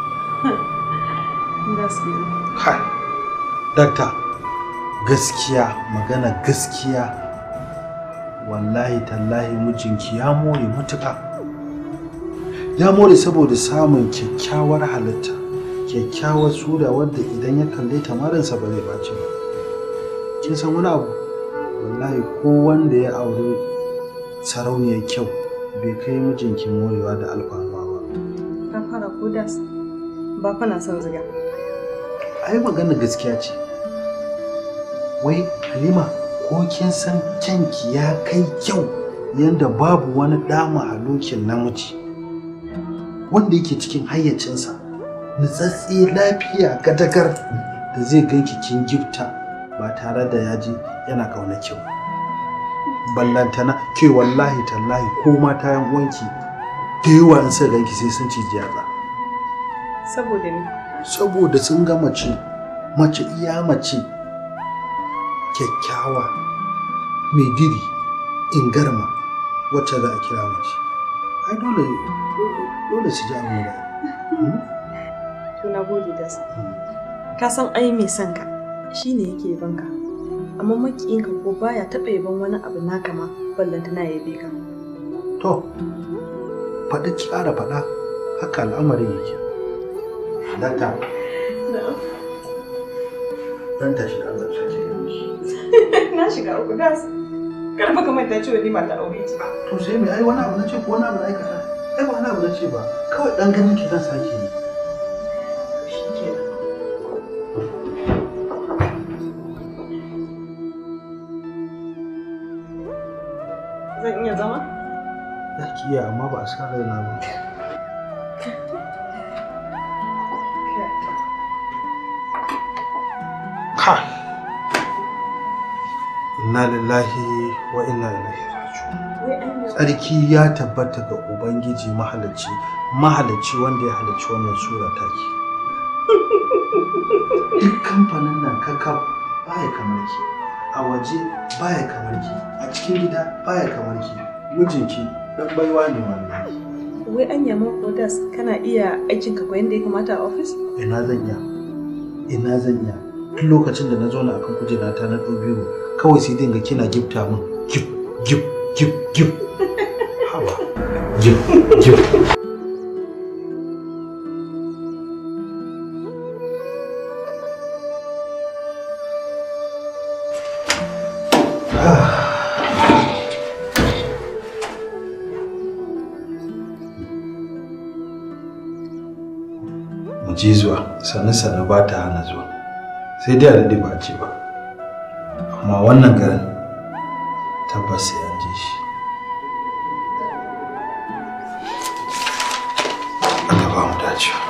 Das ne. Hai. Dakta. Gaskiya, magana gaskiya. Wallahi tallahi mijinki ya more mutuka. Ya more saboda samun kyakkyawar halitta, kyakkyawar sura wadda idan ya kalle ta maransa ba zai bace ba. Kin san wani abu? Wallahi ko wanda ya aure sarauniyar kyau bai kai mijinki morewa da alfarma ba. Ka fara ko das ba fa na son ziga. Ai magana gaskiya ce. Wai Halima ko kin san kyanki ya kai kyau yanda babu wani dama a lokin namiji wanda yake cikin hayyacinsa nutsatsi lafiya gadakar da zai ganki kin gifta ba tare da yaji yana kauna kyau. Ballantana ke wallahi tallahi ko mata yan uwanki da yawa in sai ganki sai sun ci jiyatsa. Saboda ni. Saboda sun ga mace mace iya mace kyakkyawa mai diri ingarma wacce za a kira mace. Ai dole dole su ji abin da. To na gode da su. Ka san ai mai son ka shine yake banka. Amma makiyinka ko baya taɓa yaban wani abu naka ma ballanta na yabe ka. To, faɗi ki ƙara faɗa haka al'amarin yake. Dakta. Dan tashi da Allah sake gani. Na shiga uku das. Karfa kamar ta ce wani mata aure ce. To sai mai ai wani abu na ce ko wani abu na aikata? Ai wani abu na ce ba. Kawai dan ganin ki zan sake yi. Zan iya zama? Za ki iya amma ba a san raina ba. Ha! Inna lillahi wa inna ilaihi raji'un. Tsarki ya tabbata ga Ubangiji mahalicci, mahalicci wanda ya halicci wannan sura take. Duk kamfanin nan kakaf baya kamar ki. A waje baya kamar ki, a cikin gida baya kamar ki, mijinki dan baiwa ne wallahi. Wai anya ma Odas kana iya aikin ka yanda ya kamata a office? Ina zan iya. Ina zan iya. Duk lokacin da na zauna akan kujera ta na ɗau biro kawai sai dinga kina gifta min gif gif gif gif. Haba. Gif gif. Ji zuwa sannu-sannu ba ta hana zuwa sai dai a daɗe ba a ce ba amma wannan garin tabbas sai an je shi. Allah ba mu dacewa.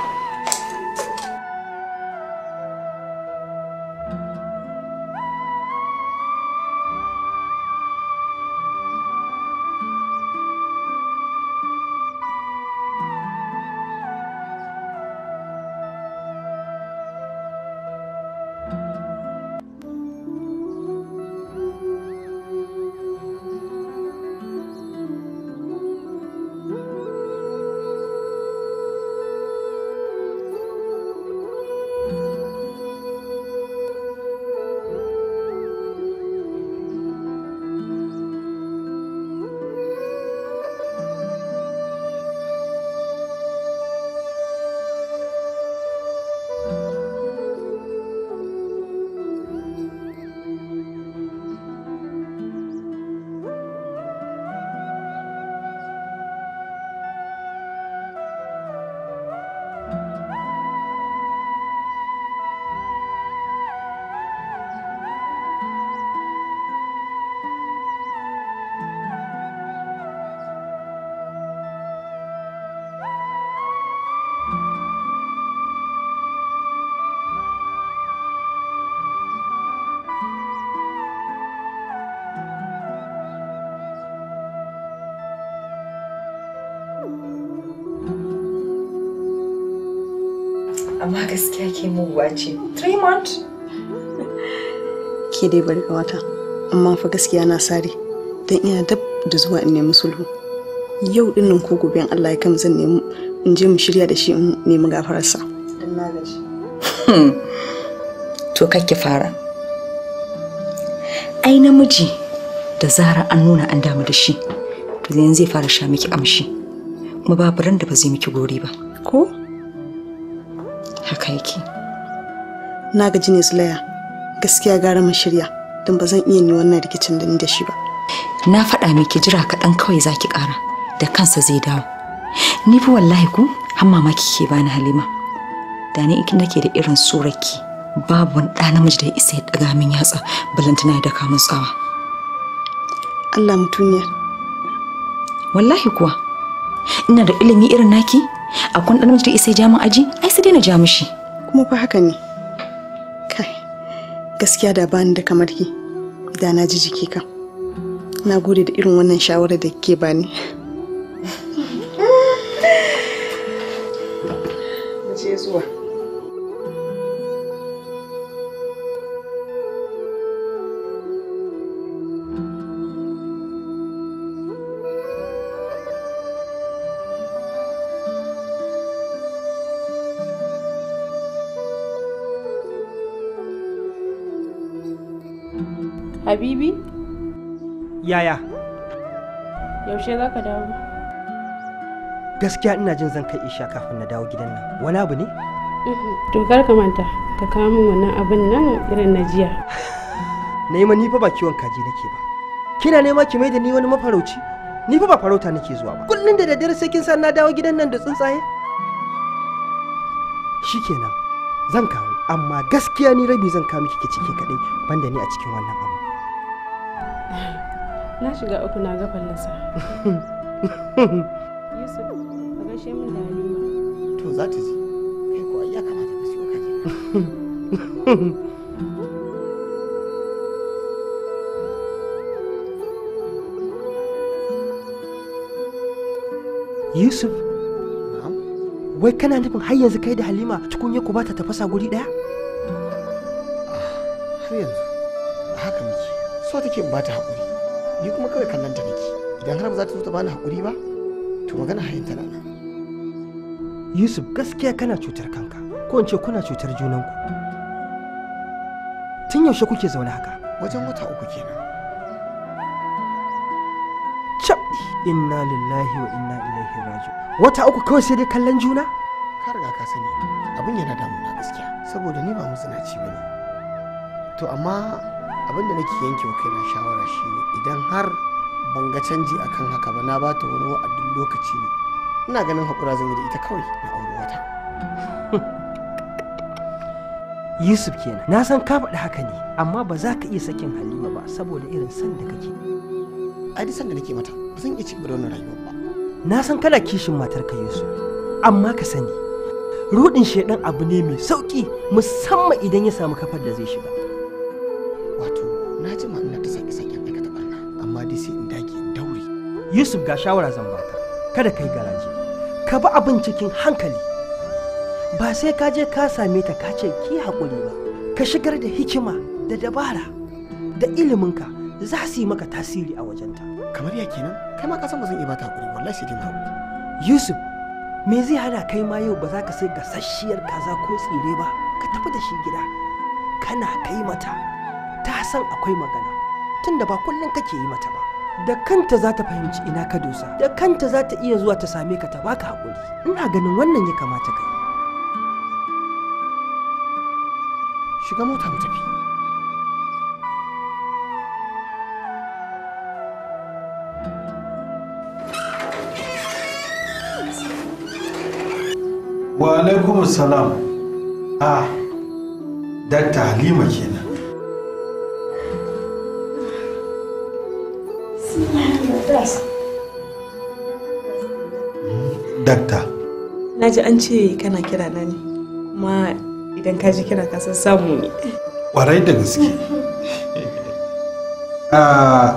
Amma gaskiya ke muguwa ce. Three months? Ke dai bari ka wata. Amma fa gaskiya na sare. Dan ina dab da zuwa in nemi sulhu. Yau din nan ko gobe Allah ya kam zan nemi in je mu shirya da shi in nemi gafararsa. Dan na gaji. To kake fara. Ai namiji da zarar an nuna an damu da shi to yanzu zai fara sha miki amshi. Kuma babu ran da ba zai miki gori ba. Ko? Haka yake. Na gaji ne Zulaiha. Gaskiya gara mu shirya don ba zan iya ni wannan rikicin da ni da shi ba. Na faɗa miki jira kaɗan kawai zaki ƙara da kansa zai dawo. Ni fa wallahi ku har mamaki ke bani Halima. Da ni in nake da irin surarki babu wani ɗa namiji da ya isa ya ɗaga min yatsa balantana ya daka min tsawa. Allah mutuniya. Wallahi kuwa ina da ilimi irin naki akwai ɗan namiji da isa ya ja min aji ai sai dai na ja mishi. Kuma fa haka ne. Kai gaskiya da bani da kamar ki da na ji jiki ka. Na gode da irin wannan shawarar da kike bani. Mu je zuwa. Habibi? Yaya? Yaushe za ka dawo? Gaskiya ina jin zan kai Isha kafin na dawo gidan nan. Wani abu ne? To kar ka manta, ka kawo min wannan abin nan irin na jiya. Nema ni fa ba kiwon kaji nake ba. Kina nema ki mai da ni wani mafarauci? Ni fa ba farauta nake zuwa ba. Kullun da daddare sai kin san na dawo gidan nan da tsuntsaye? Shikenan. Zan kawo, amma gaskiya ni rabi zan kawo miki ki cike kadai banda ni a cikin wannan abu. Na shiga uku na ga fallasa. Yusuf, ka gaishe min da Halima. To za ta ji. Kai ko ai ya kamata ka siyo kaji. Yusuf. Wai kana nufin har yanzu kai da Halima tukunya ku ba ta tafasa guri daya? Har yanzu haka miki. So take ba ta haƙuri. Ni kuma kawai kallon ta nake. Idan har ba za ta zo ta bani haƙuri ba, to magana hayin ta nan. Yusuf gaskiya kana cutar kanka. Ko in ce kuna cutar junanku. Tun yaushe kuke zaune haka? Wajen wata uku kenan. Cap! Inna lillahi wa inna ilaihi raji'un. Wata uku kawai sai dai kallon juna? Ka riga ka sani abin yana damuna gaskiya saboda ni ba musinaci ba ne. To amma abin da nake yanke wa kaina shawara shine idan har ban ga canji akan haka ba na ba ta wani wa'adin lokaci ne. Ina ganin haƙura zan yi da ita kawai na auri wata. Yusuf kenan. Na san ka faɗi haka ne amma ba za ka iya sakin Halima ba saboda irin san da kake. Ai duk san da nake mata ba zan iya ci gaba da wannan rayuwar ba. Na san kana kishin matarka Yusuf, amma ka sani rudin shedan abu ne mai sauki musamman idan ya samu kafar da zai shiga. Wato na ji ma ina ta sake saken aikata barna amma dai sai in dage in daure. Yusuf ga shawara zan baka, kada kai garaje, ka bi abin cikin hankali. Ba sai ka je ka same ta ka ce ki haƙuri ba, ka shigar da hikima da dabara da iliminka za su yi maka tasiri a wajenta. Kamar ya kenan kai ma ka san ba zan iya bata hakuri wallahi sai dai mu. Yusuf me zai hana kai ma yau ba za ka sai gasasshiyar kaza ko tsire ba ka tafi da shi gida kana kai mata ta san akwai magana tunda ba kullum kake yi mata ba da kanta za ta fahimci ina ka dosa da kanta za ta iya zuwa ta same ka ta baka hakuri. Ina ganin wannan ya kamata kai. Shiga mota mu tafi. Wa alaikum salam. Ah, Dakta Halima kenan. Dakta. Na ji an ce kana kira na ne, kuma idan ka ji kira ka san samu ne. Ƙwarai da gaske. Ah,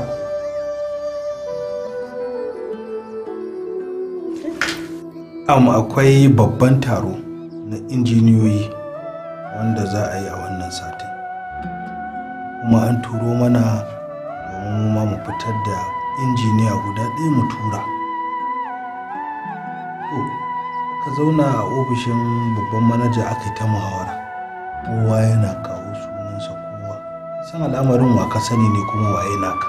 Am akwai babban taro na injiniyoyi wanda za a yi a wannan satin kuma an turo mana domin ma mu fitar da injiniya guda ɗaya mu tura. Ka zauna a ofishin babban manaja aka yi ta muhawara, kowa yana kawo sunansa, kowa san al'amarin wa ka sani ne kuma waye naka.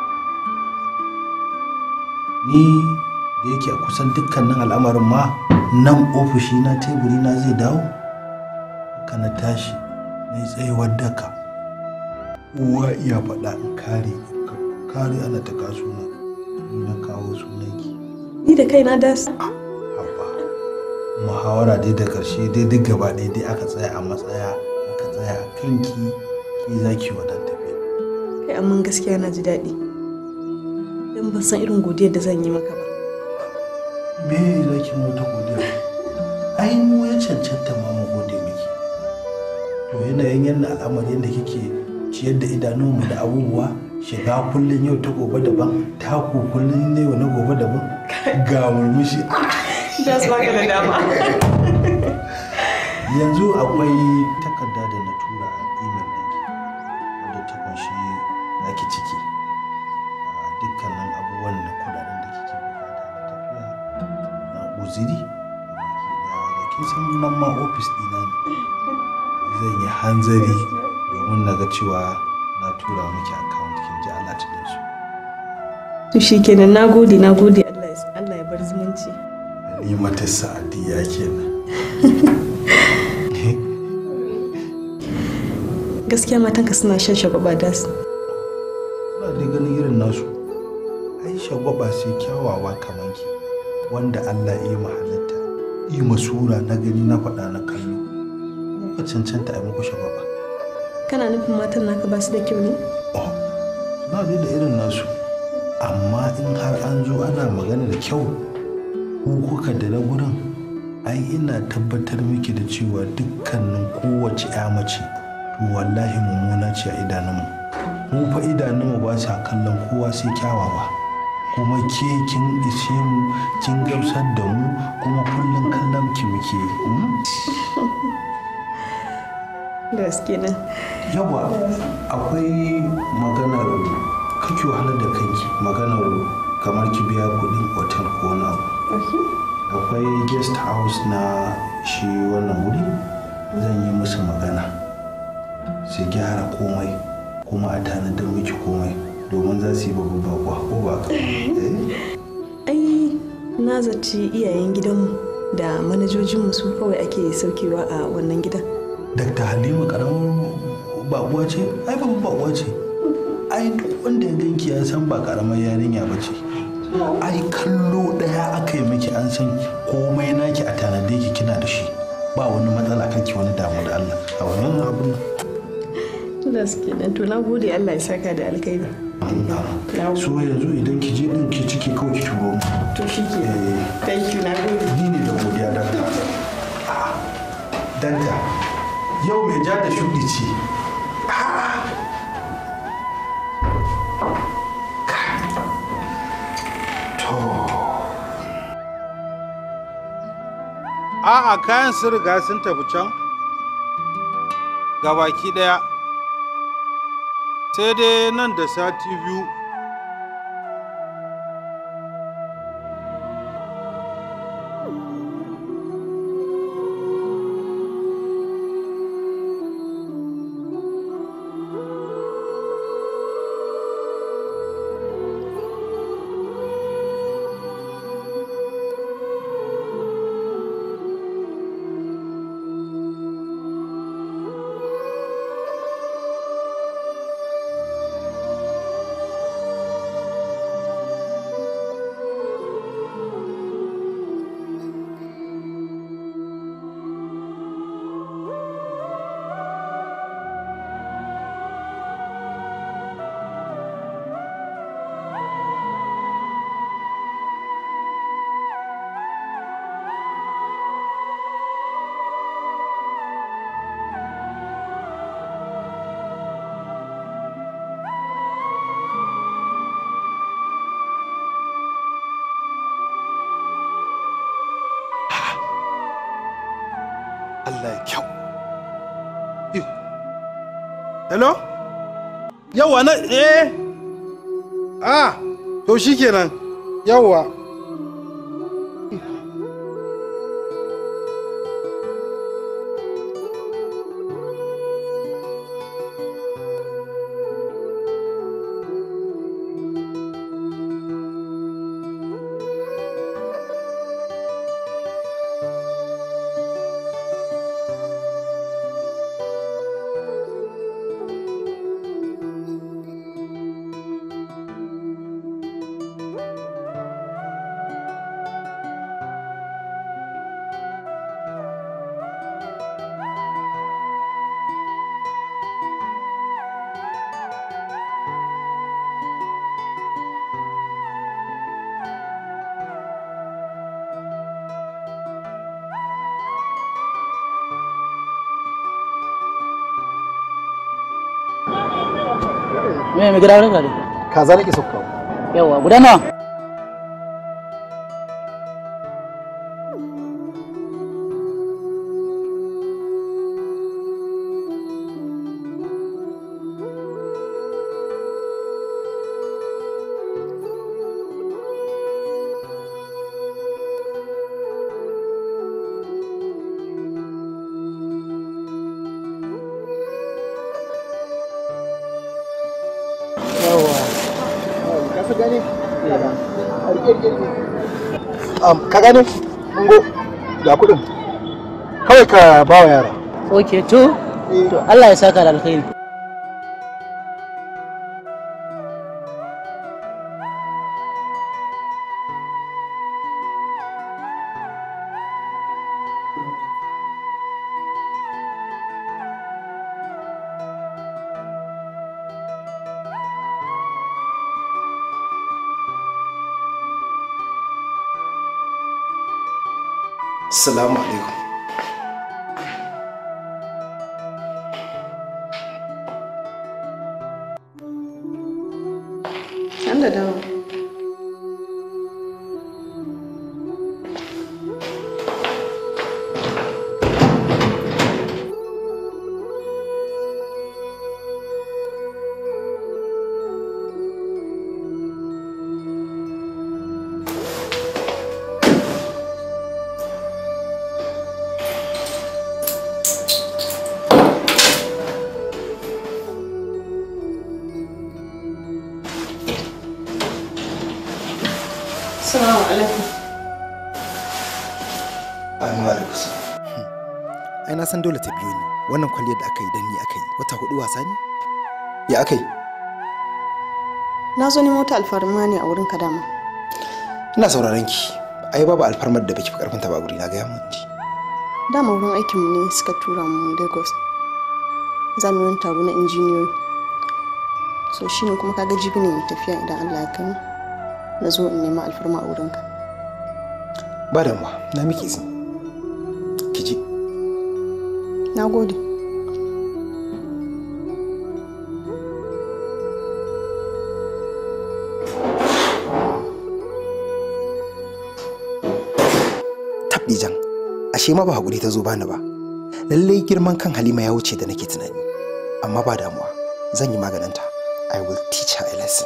Ni da yake a kusan dukkanin al'amarin ma nan ofishi na teburi na zai dawo, haka na tashi na yi tsayuwar daka, kowa iya faɗa in kare kare ana ta kasuna na kawo sunanki. Ni da kaina das. Muhawara dai da ƙarshe dai duk gaba ɗaya dai aka tsaya a matsaya aka tsaya a kanki ki za ki wadan tafiya. Kai amma gaskiya na ji daɗi don ban san irin godiyar da zan yi maka ba. Me za ki mata godiya? Ai mu ya cancanta ma mu gode miki. To yanayin yadda al'amarin da kike ciyar da idanunmu da abubuwa, shiga kullum yau ta gobe daban, taku kullum yau na gobe daban, ga murmushi. Das baka da dama. Yanzu akwai takarda da na tura a email ɗinki wanda ta kunshi zaki ciki a dukkanin abubuwan da kudaden da kike bukata na tafiya na uziri da kin san nan ma ofis ɗina ne. Zan yi hanzari domin na ga cewa na tura miki account kin ji Allah ta dinsu. To shikenan, nagode nagode, Allah ya Allah ya bar zumunci. Ni mata sa'adiyya kenan. Gaskiya matanka suna shan shagwaba das. Suna dai ganin irin nasu. Ai shagwaba sai kyawawa kamar ki wanda Allah ya yi mahalatta, yi masura na gani na faɗa na kallo. Kuka cancanta a muku shagwaba. Kana nufin matan naka ba su da kyau ne? Oh, suna dai da irin nasu. Amma in har an zo ana magana da kyau, ko kuka da na gurin, ai ina tabbatar miki da cewa dukkanin kowace ya mace to wallahi mummuna ce a idanunmu. Mu fa idanunmu ba sa kallon kowa sai kyawawa, kuma ke kin ishe mu, kin gamsar da mu, kuma kullum kallon ki muke. Gaske nan. Yawa akwai maganar kake wahalar da kanki, maganar kamar ki biya kuɗin otal ko wani abu. Akwai guest house na shi wannan wuri, zan yi musu magana su gyara komai kuma a tanadar miki komai domin za su yi babban bakwa ko ba ka. Ai na zaci iyayen gidanmu da manajojinmu su kawai ake saukewa a wannan gidan. Dakta Halima karamar bakuwa ce? Ai babban bakuwa ce. Ai duk wanda ya ganki ya san ba karamar yarinya ba ce. Ai kallo daya aka yi miki an san komai naki a tanade ki kina da shi, ba wani matsala kanki wani damu da Allah a wannan abun nan. Gaske nan, to na gode, Allah ya saka da alkhairi. So yanzu idan ki je din ki ciki kawai ki turo mu. To shike. Thank you, na gode. Ni ne da godiya dakta. Dakta yau mai ja da shudi ce. A'a kayan sun riga sun tafi can gabaki daya, sai dai nan da sati biyu. Hello? Yawa na eh. Ah, to shikenan. Yawa. Me me gida wurin gari. Kaza nake so kawo. Yawa, guda nawa? ka gane ngo ga kudin kawai ka ba wa yara. Ok, to to Allah ya saka da alkhairi. Assalamu alaikum. Sanda dawo. Assalamu alaikum. Assalamu alaikum. Ai na san dole ta biyo ni. Wannan kwalliyar da aka yi dan ni aka yi. Wata hudu wasa ne? Ya aka yi? Na zo nemo ta alfarma ne a wurin ka dama. Ina sauraron ki. Ai babu alfarmar da baki fi karfin ta ba guri na ga yamin ji. Dama wurin aikin mu ne suka tura mu Lagos. Za mu yi taro na injiniyoyi. So shine kuma kaga jibi ne tafiya idan Allah ya kai. Na zo in nema alfarma a wurinka. Ba damuwa, na miki izini. Ki je. Na gode. Tabdijan, ashe ma ba hakuri ta zo bani ba. Lallai girman kan Halima ya wuce da nake tunani. Amma ba damuwa, zan yi maganinta. I will teach her a lesson.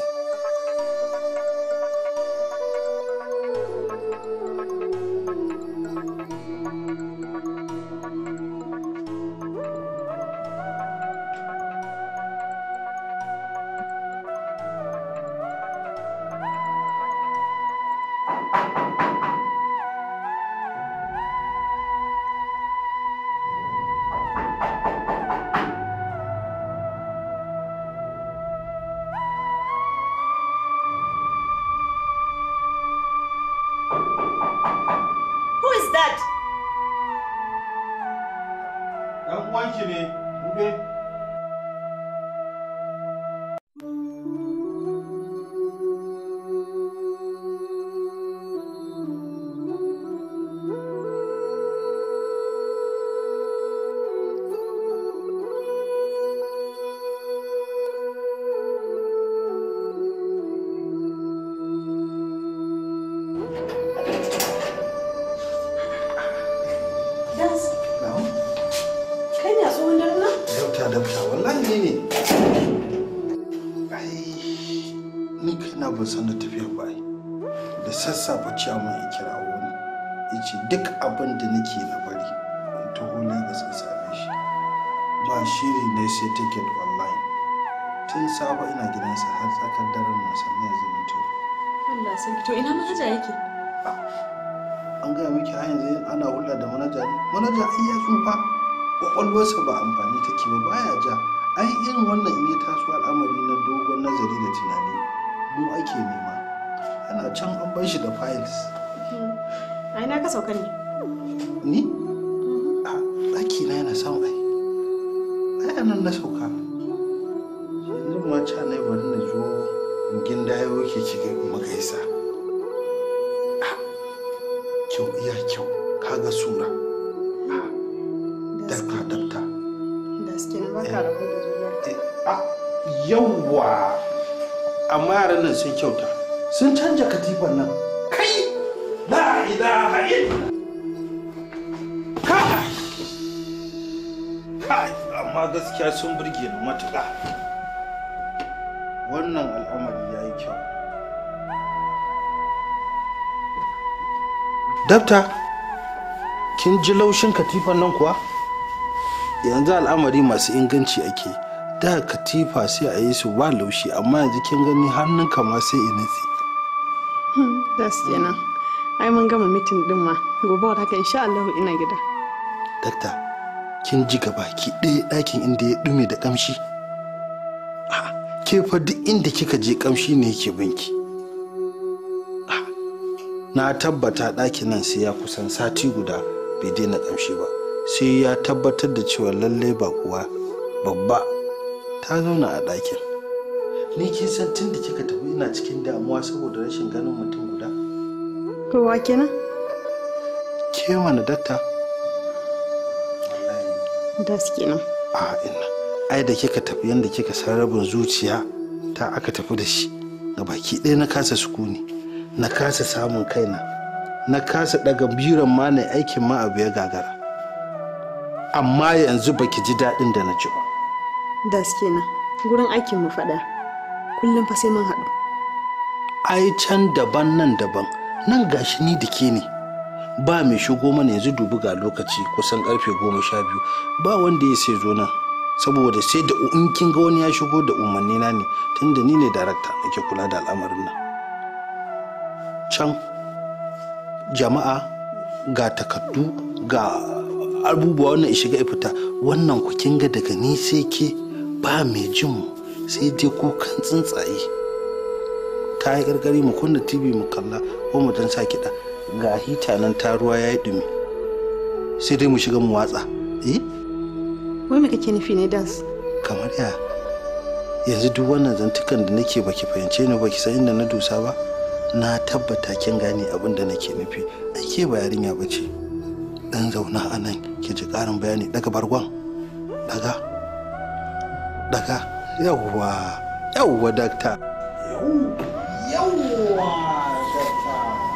dabta wallahi ne ne. Ai ni kaina ban san da tafiyar ba ai. Da sassafe ciyaman ya kira wani. Ya ce duk abin da nake na bari in taho Lagos in same shi. Ba shiri ne sai ticket online. Tun safe ina gidansa har tsakar daren nan sannan yanzu na taho. Allah sai to ina manaja yake? An gaya miki har yanzu ana hulɗa da manaja ne. Manaja ai ya tsufa. Kwakwalwarsa ba amfani take ba baya ja. Ai irin wannan in ya taso al'amari na dogon nazari da tunani mu ake nema. Ana can an bar shi da files. Ai na ka sauka ne. Ni? A ɗaki na yana son ai. Ai anan na sauka. Yanzu ma ca na bari na zo in gindayo ke kiga magaisa. Kyau iya kyau kaga sura. Dabta dabta. Gaske na baka rabu da juna. Yawwa. Amma yaran nan sun kyauta. Sun canja katifan nan. Kai! La ilaha illa. Kai! Kai! Amma gaskiya sun burge ni matuƙa. Wannan al'amari ya yi kyau. Dabta, kin ji laushin katifan nan kuwa? Yanzu al'amari masu inganci ake. Da katifa sai a yi su ba laushi amma yanzu kin gani hannunka ma sai in nutse. Das kenan. Ai mun gama mitin din ma. Gobe wata haka insha Allah ina gida. Dakta, kin ji gabaki ɗaya ɗakin inda ya ɗume da ƙamshi? Ke fa duk inda kika je ƙamshi ne yake binki. Na tabbata ɗakin nan sai ya kusan sati guda bai daina ƙamshi ba. Sai ya tabbatar da cewa lallai ba kuwa babba ta zauna a ɗakin. Ni kin san tun da kika tafi ina cikin damuwa saboda rashin ganin mutum guda. Kowa kenan? Ke mana dakta? Das kenan. A ina. Ai da kika tafi yanda kika san rabin zuciya ta aka tafi da shi. Ga baki ɗaya na kasa sukuni. Na kasa samun kaina. Na kasa daga biran ma na aikin ma abu ya gagara. Amma yanzu baki ji daɗin da na ji ba. Das kenan. Gurin aikin mu faɗa. Kullum fa sai mun haɗu. Ai can daban nan daban. Nan gashi ni da ke ne. Ba mai shigo mana yanzu dubi ga lokaci kusan karfe goma sha biyu. Ba wanda ya sai zo nan. Saboda sai da in kin ga wani ya shigo da umarni na ne tunda ni ne darakta nake kula da al'amarin nan. Can jama'a ga takardu ga abubuwa wannan shiga fita wannan ku kin ga daga ni sai ke ba mai jin mu sai dai kukan tsuntsaye. Ta yi gargari mu kunna tv mu kalla ko mu dan sa kiɗa ga hita nan ta ruwa ya yi ɗumi sai dai mu shiga mu watsa. Eh? Wai me kake nufi ne Das? Kamar ya yanzu duk wannan zantukan da nake baki fahimce ni baki san inda na dusa ba. Na tabbata kin gane abin da nake nufi. Ake ba yarinya bace. Dan zauna a nan ki ji karin bayani daga bargon. Daga. Daga. Yawwa. Yawwa dakta. Yawwa dakta.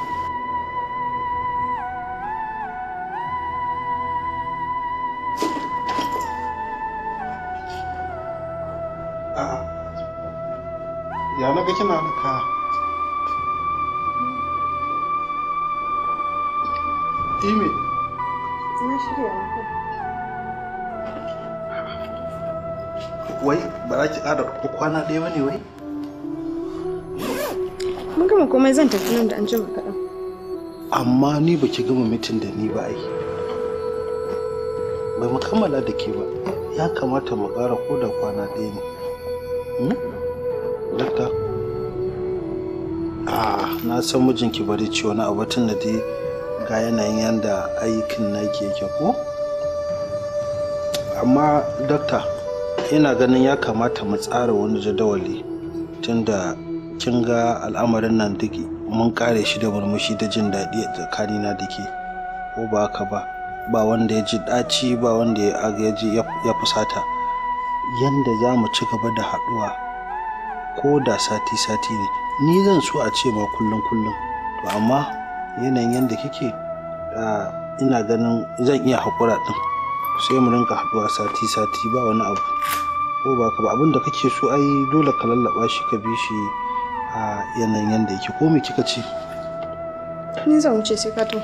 Ah. Ya naga kina haka. Ime. Na shirya maka. Wai ba za ki ƙara kwana ɗaya bane wai? Mun gama komai zan tafi nan da an jima kaɗan. Amma ni ba ki gama mitin da ni ba ai. Bai mu kammala da ke ba. Ya kamata mu ƙara ko da kwana ɗaya ne. Dakta? Ah, na san mijinki bari ci wani abu tun da dai ga yanayin yanda aikin nake yake ko? Amma dakta, ina ganin ya kamata mu tsara wani jadawali tunda kin ga al'amarin nan duk mun kare shi da murmushi da jin daɗi a tsakanina da ke ko ba haka ba ba wanda ya ji ɗaci ba wanda ya ji ya fusata yanda za mu ci gaba da haɗuwa ko da sati-sati ne ni zan so a ce ma kullum kullum to amma yanayin yanda kike ina ganin zan iya haƙura ɗin sai mu rinka haɗuwa sati sati ba wani abu ko ba ka ba abin da kake so ai dole ka lallaba shi ka bi shi a yanayin yanda yake ko me kika ce ni zan wuce sai ka to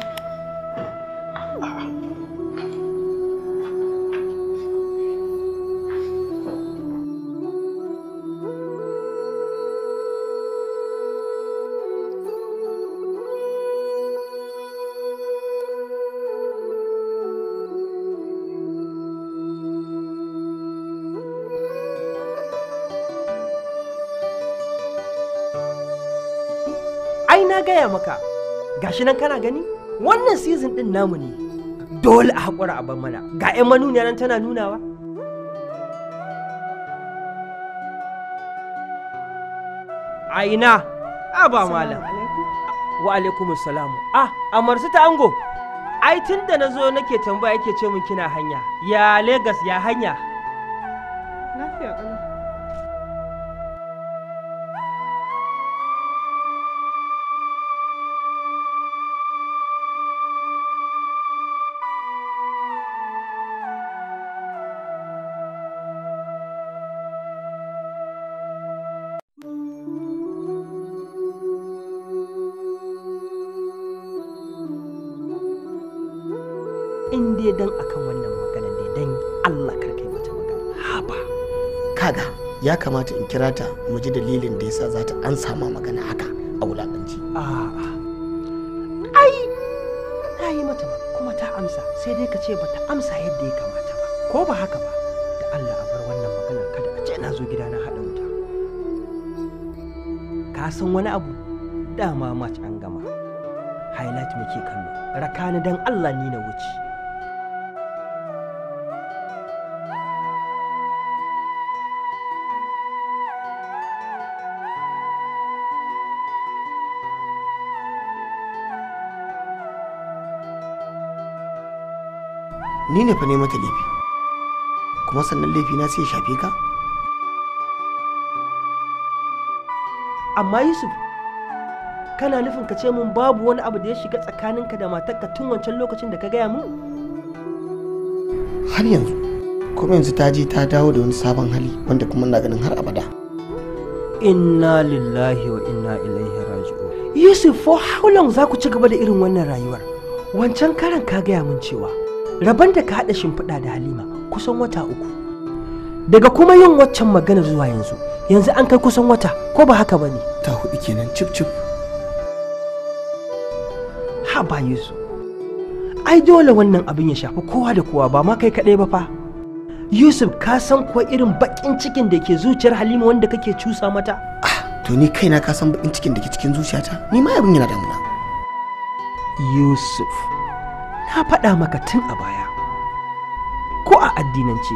na gaya maka gashi nan kana gani wannan season din namu ne dole a haƙura a ban mana ga 'yan manuniya nan tana nunawa a ina a ba malam wa alaikumus salamu ah amarsu ta ango ai tun da na zo nake tambaya yake ce min kina hanya ya Legas ya hanya lafiya kana in dai dan akan wannan magana ne dan Allah karkai mata magana haba kaga ya kamata in kira ta mu ji dalilin da yasa za ta an sama magana haka a wulakanci a'a ai na yi mata kuma ta amsa sai dai ka ce ba ta amsa yadda ya kamata ba ko ba haka ba da Allah a bar wannan magana kada a ce na zo gida na haɗa wuta ka san wani abu dama match an gama highlight muke kallo rakani dan Allah ni na wuce ni ne fa ne mata laifi kuma sannan laifi na sai shafe ka amma Yusuf kana nufin ka ce mun babu wani abu da ya shiga tsakaninka da matarka tun wancan lokacin da ka gaya mun har yanzu kuma yanzu ta je ta dawo da wani sabon hali wanda kuma na ganin har abada inna lillahi wa inna ilaihi raji'un Yusuf for how long za ku ci gaba da irin wannan rayuwar wancan karan ka gaya mun cewa rabon da ka haɗa shimfiɗa da Halima kusan wata uku daga kuma yin waccan magana zuwa yanzu yanzu an kai kusan wata ko ba haka bane ta hudu kenan cip cip ha ba Yusuf ai dole wannan abin ya shafi kowa da kowa ba ma kai kaɗai ba fa Yusuf ka san kuwa irin baƙin cikin da ke zuciyar Halima wanda kake cusa mata ah to ni kaina ka san baƙin cikin da ke cikin zuciyata ni ma abin yana damuna Yusuf na faɗa maka tun a baya ko a addinance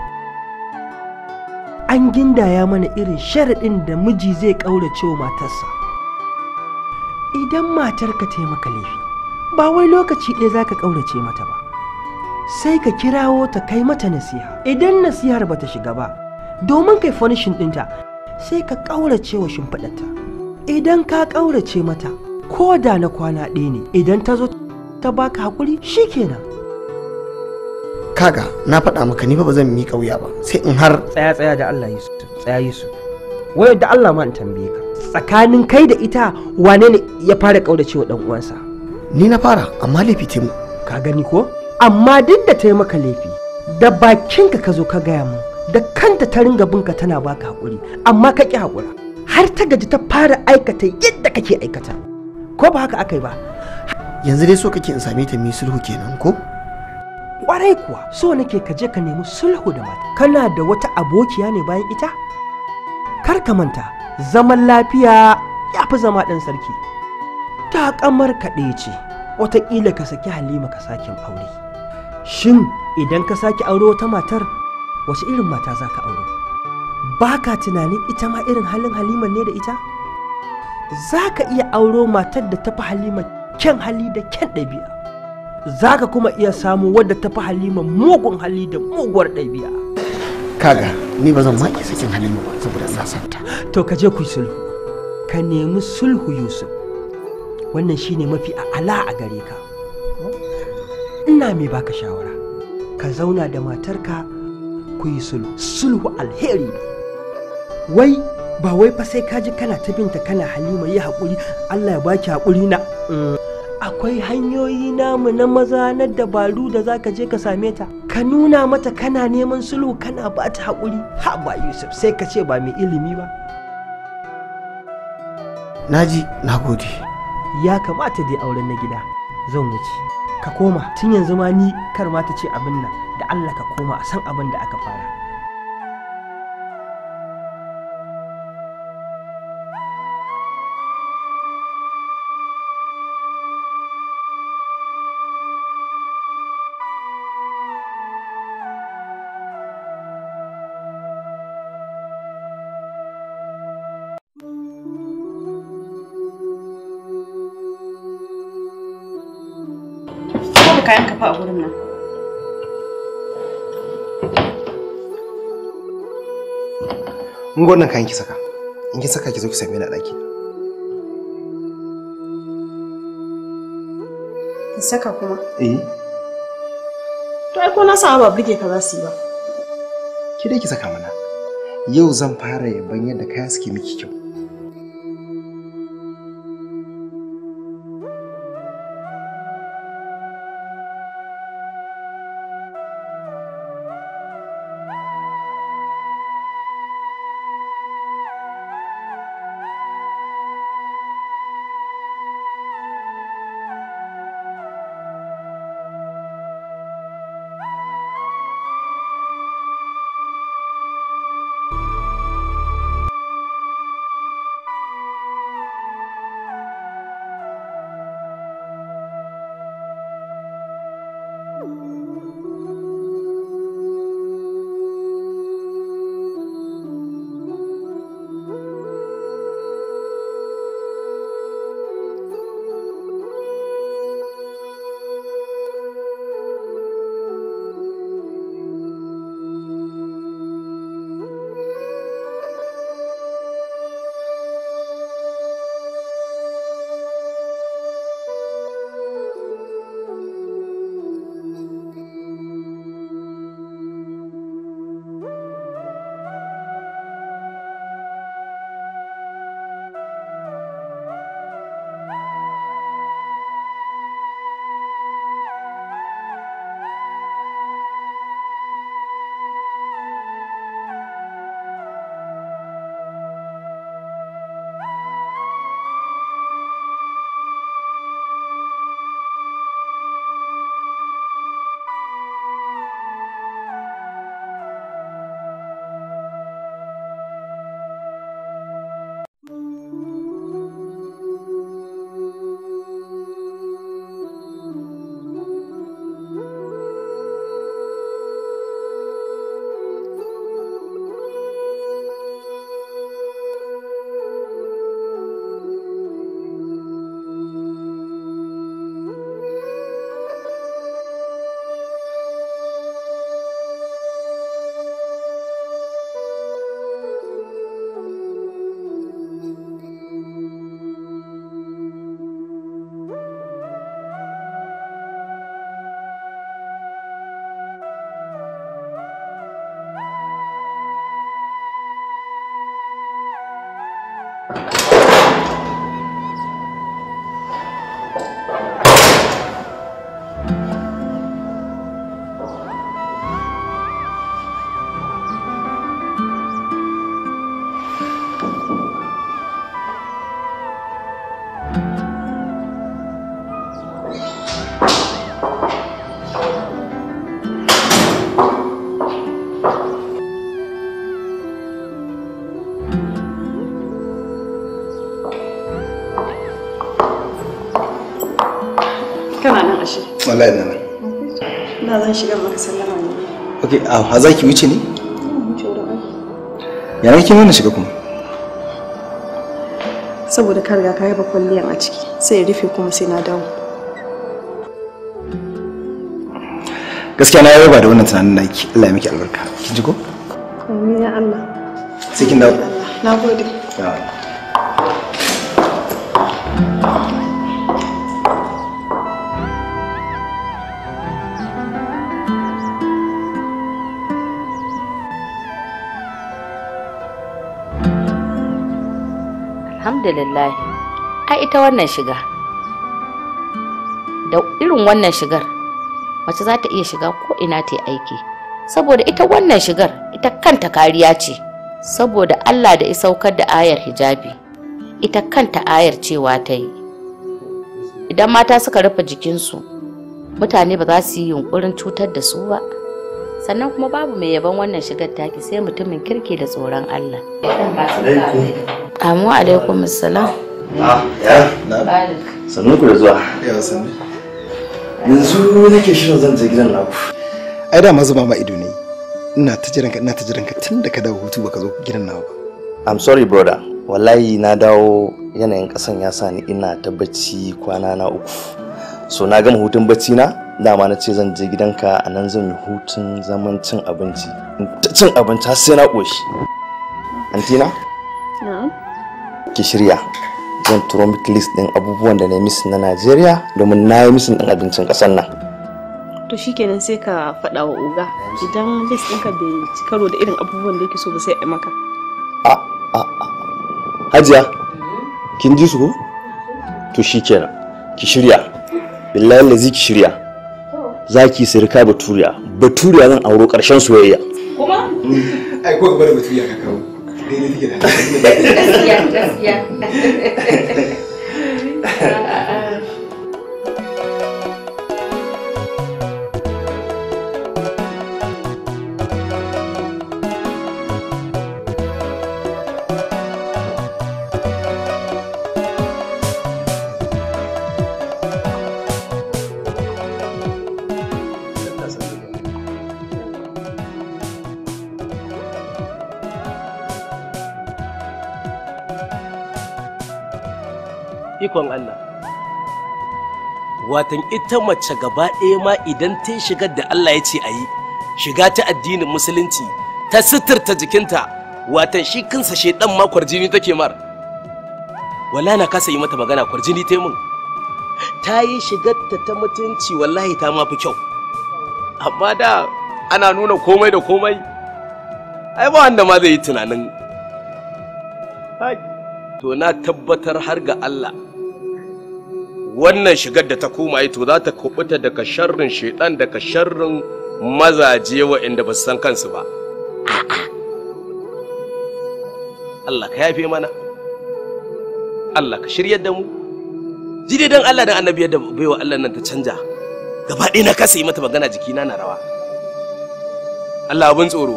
an gindaya mana irin sharaɗin da miji zai ƙaurace wa matarsa idan matarka ta yi maka laifi ba wai lokaci ɗaya za ka ƙaurace mata ba sai ka kirawo ta kai mata nasiha idan nasihar ba ta shiga ba domin kai fanishin ɗinta sai ka ƙaurace wa shimfiɗarta idan ka ƙaurace mata ko da na kwana ɗaya ne idan ta zo ta baka hakuri shikenan kaga na faɗa maka ni fa ba zan miƙa wuya ba sai in har tsaya tsaya da Allah Yusuf tsaya Yusuf wai da Allah ma in tambaye ka tsakanin kai da ita wane ne ya fara kauracewa dan uwansa ni na fara amma laifi ta mu ka gani ko amma duk da ta yi maka laifi da bakinka ka zo ka gaya mu da kanta ta ringa binka tana baka hakuri amma ka ki hakura har ta gaji ta fara aikata yadda kake aikata ko ba haka aka yi ba yanzu dai so kake in same ta mi sulhu kenan ko kwarai kuwa so nake ka je ka nemi sulhu da mata kana da wata abokiya ne bayan ita kar ka manta zaman lafiya ya fi zama ɗan sarki ta kamar kaɗe ce wataƙila ka saki Halima ka sake aure shin idan ka sake aure wata matar wace irin mata za ka aure ba ka tunanin ita ma irin halin Halima ne da ita za ka iya auro matar da ta fi Halima kyan hali da kyan ɗabi'a za ka kuma iya samu wadda ta fi Halima mugun hali da muguwar ɗabi'a kaga ni ba zan maƙi sakin Halima ba saboda ina son ta to ka je ku yi sulhu ka nemi sulhu Yusuf wannan shine mafi a'ala a gare ka ina mai baka shawara ka zauna da matarka ku yi sulhu sulhu alheri ne. Wai ba wai fa sai kaji kana ta binta kana Halima yi haƙuri Allah ya baki haƙuri na. Akwai hanyoyi namu na maza na dabaru da zaka je ka same ta ka nuna mata kana neman sulhu kana ba ta haƙuri. Ha ba Yusuf sai ka ce ba mai ilimi ba. Naji, nagode. Ya kamata dai auren na gida zan wuce. Ka koma tun yanzu ma ni kar ma ta ce abin nan da Allah ka koma a san abin da aka fara. Kayan kafa a gurin nan. Mun ga wannan kayan ki saka. In ki saka ki zo ki same ni a ɗaki. Ki saka kuma? Eh. To ai ko na sa ba burge ka za su yi ba. Ki dai ki saka mana. Yau zan fara yaban yadda kaya suke miki kyau. Kana nan ashe? Wallahi nan. Na zan shiga maka sallama ne. Okay, a ha za ki wuce ne? Wuce wurin aiki. Ya nake wannan shiga kuma? Saboda ka riga ka yaba kwalliyan a ciki, sai ya rufe kuma sai na dawo. Gaskiya na yaba da wannan tunanin naki. Allah ya miki albarka. Kin ji ko? Amin ya Allah. Sai kin dawo. Na gode. Alhamdulillah. Ai ita wannan shiga. Da irin wannan shigar mace za ta iya shiga ko ina ta yi aiki. Saboda ita wannan shigar ita kanta kariya ce. Saboda Allah da ya saukar da ayar hijabi. Ita kanta ayar cewa ta yi. Idan mata suka rufe jikinsu, mutane ba za su yi yunkurin cutar da su ba. Sannan kuma babu mai yaban wannan shigar taki sai mutumin kirki da tsoron Allah. Amu alaikum assalam. Ah, ya, na. Sannu ku da zuwa. Yawa sannu. Yanzu nake shirin zan je gidan naku. Ai da ma zuba ma ido ne. Ina ta jiran ka, ina ta jiran ka tun da ka dawo hutu baka zo gidan nawa ba. I'm sorry brother. Wallahi na dawo yanayin kasan ya sa ni ina ta bacci kwana na uku. So na gama hutun bacci na, dama na ce zan je gidanka a nan zan yi hutun zaman cin abinci. In ta cin abinci har sai na koshi. Antina? Na'am. Ki shirya. Zan turo miki list din abubuwan da na yi misin na Najeriya domin na yi misin din abincin ƙasar nan. To shikenan sai ka faɗa wa oga idan list ɗinka bai ci karo da irin abubuwan da yake so ba sai a maka. A a a. Hajiya, kin ji su ko? To shikenan. Ki shirya. Billahi lazi ki shirya. Zaki sirka baturiya. Baturiya zan auro ƙarshen soyayya. Kuma? Ai ko gaba da baturiya ka kawo. Gaskiya, gaskiya. Ikon Allah. Watan ita mace gaba ɗaya ma idan ta shigar da Allah ya ce a yi, shiga ta addinin musulunci, ta suturta jikinta, watan shi kansa shaidan ma kwarjini take mar. Wala na kasa yi mata magana kwarjini ta yi mun. Ta yi shigarta ta mutunci wallahi ta ma fi kyau. Amma da ana nuna komai da komai, ai ba wanda ma zai yi tunanin. To na tabbatar har ga Allah. Wannan shigar da ta koma yi to za ta kubuta daga sharrin shaidan daga sharrin mazaje waɗanda ba su san kansu ba. Allah ka yafe mana. Allah ka shiryar da mu. Ji dai dan Allah dan annabi yadda baiwa Allah nan ta canja. Gaba ɗaya na kasa yi mata magana jikina na rawa. Allah abin tsoro.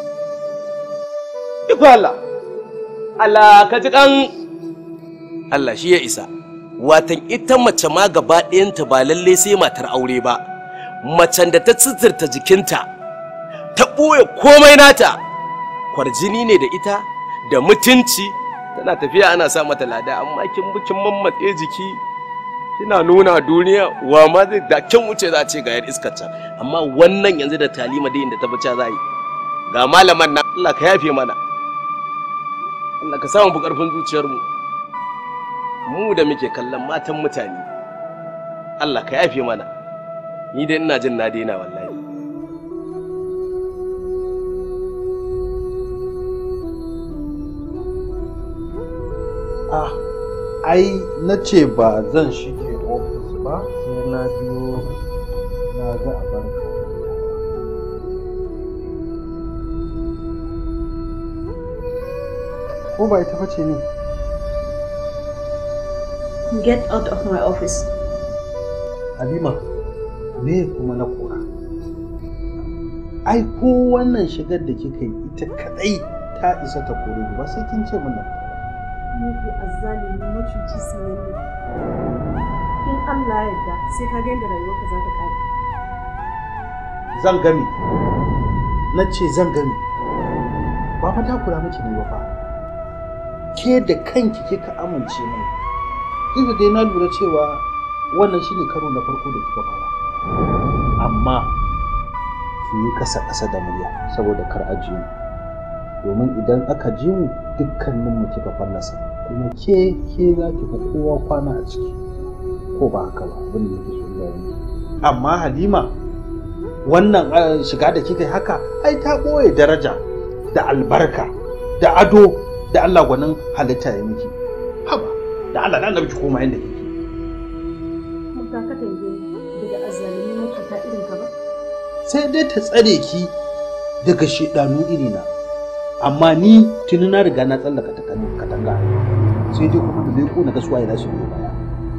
Iko Allah. Allah ka ji kan Allah shi ya isa. Watan ita mace ma gaba ɗayanta ba lalle sai matar aure ba. Macen da ta tsitirta jikinta ta ɓoye komai nata kwarjini ne da ita da mutunci tana tafiya ana sa mata lada amma kin bukin mammatse jiki kina nuna duniya wa ma zai da kin wuce za ce ga yar iskar can amma wannan yanzu da talima da inda ta bace za yi ga malaman nan Allah ka yafe mana Allah ka samu karfin zuciyar mu mu da muke kallon matan mutane Allah ka yafe mana ni dai ina jin na daina wallahi ah ai na ce ba zan shige ofis ba sai na biyo na ga abarka ko ba ita bace ne Get out of my office. Halima, me kuma na kora? Ai ko wannan shigar da kika yi ita kadai ta isa ta kore ba sai kin ce mana. Mugu azzalimi macuci sananne. In Allah ya yarda sai ka ga yadda rayuwarka za ta kare. Zan gami. Na ce zan gami. Ba fa ta kura miki ne ba fa. Ke da kanki kika amince mai. Duk dai na lura cewa wannan shine karo na farko da kika fara. Amma ki yi kasa-kasa da murya saboda kar a ji mu. Domin idan aka ji mu dukkanin mu kika fallasa kuma ke ke za ki fi kowa kwana a ciki. Ko ba haka ba abin da yake so da ni. Amma Halima wannan shiga da kika yi haka ai ta ɓoye daraja da albarka da ado da Allah gwanin halitta ya miki. da Allah da Allah ki koma yanda kike. Mun ka katange daga azzalumi mutunta irin ka ba. Sai dai ta tsare ki daga shedanu irina. Amma ni tuni na riga na tsallaka katanga. Sai dai kuma da leko na ga suwaye za su biyo baya.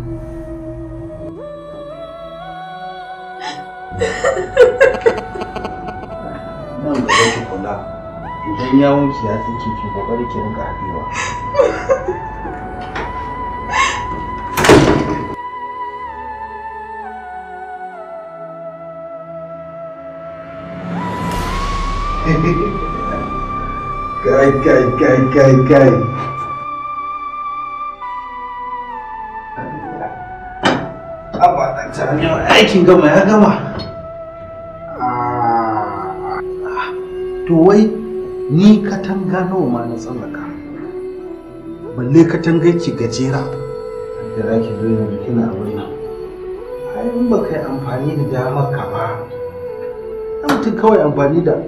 Nan da yake kula idan yawon ki ya tsinke ki kokari ki rinka haɗewa. Kai kai kai kai kai. Abba dan tani aikin gama ya gama. To wai ni katanga nawa ma na tsallaka. Balle katangar ki gajera da zaki zo yanzu kina abin nan. Ai in ba kai amfani da damar ka ba. Mutum kawai amfani da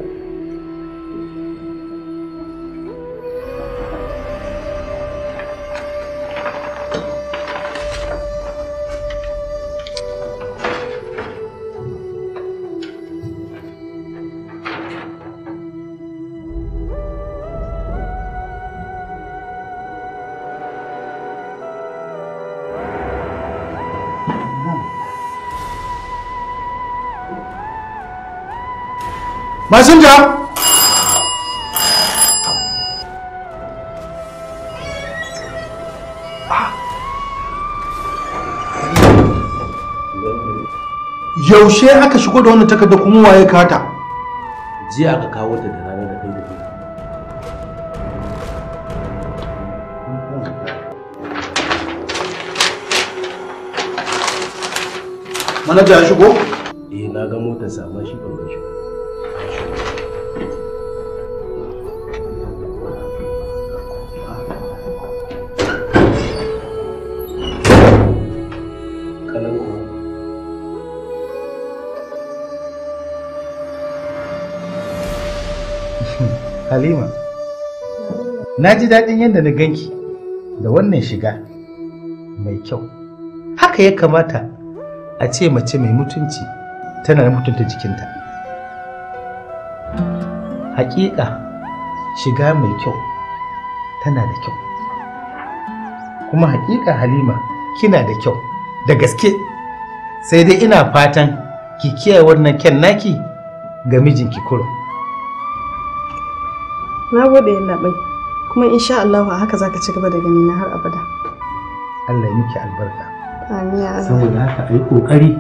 Masinja! Yaushe aka shigo da wannan takarda kuma waye kata? Jiya aka kawo ta da rana da kai da kai. Manaja ya shigo? Eh na ga motar sa amma shi ban ga shi. Halima, na ji daɗin yadda na ganki da wannan shiga mai kyau. Haka ya kamata a ce mace mai mutunci tana da mutunta jikinta. Hakika shiga mai kyau tana da kyau. Kuma hakika Halima kina da kyau da gaske. Sai dai ina fatan ki kiyaye wannan kyan naki ga mijinki kurum. Na gode yallaɓai, kuma insha Allah a haka zaka ci gaba da gani na har abada. Allah ya miki albarka. Amin ya Allah. Saboda haka ai kokari.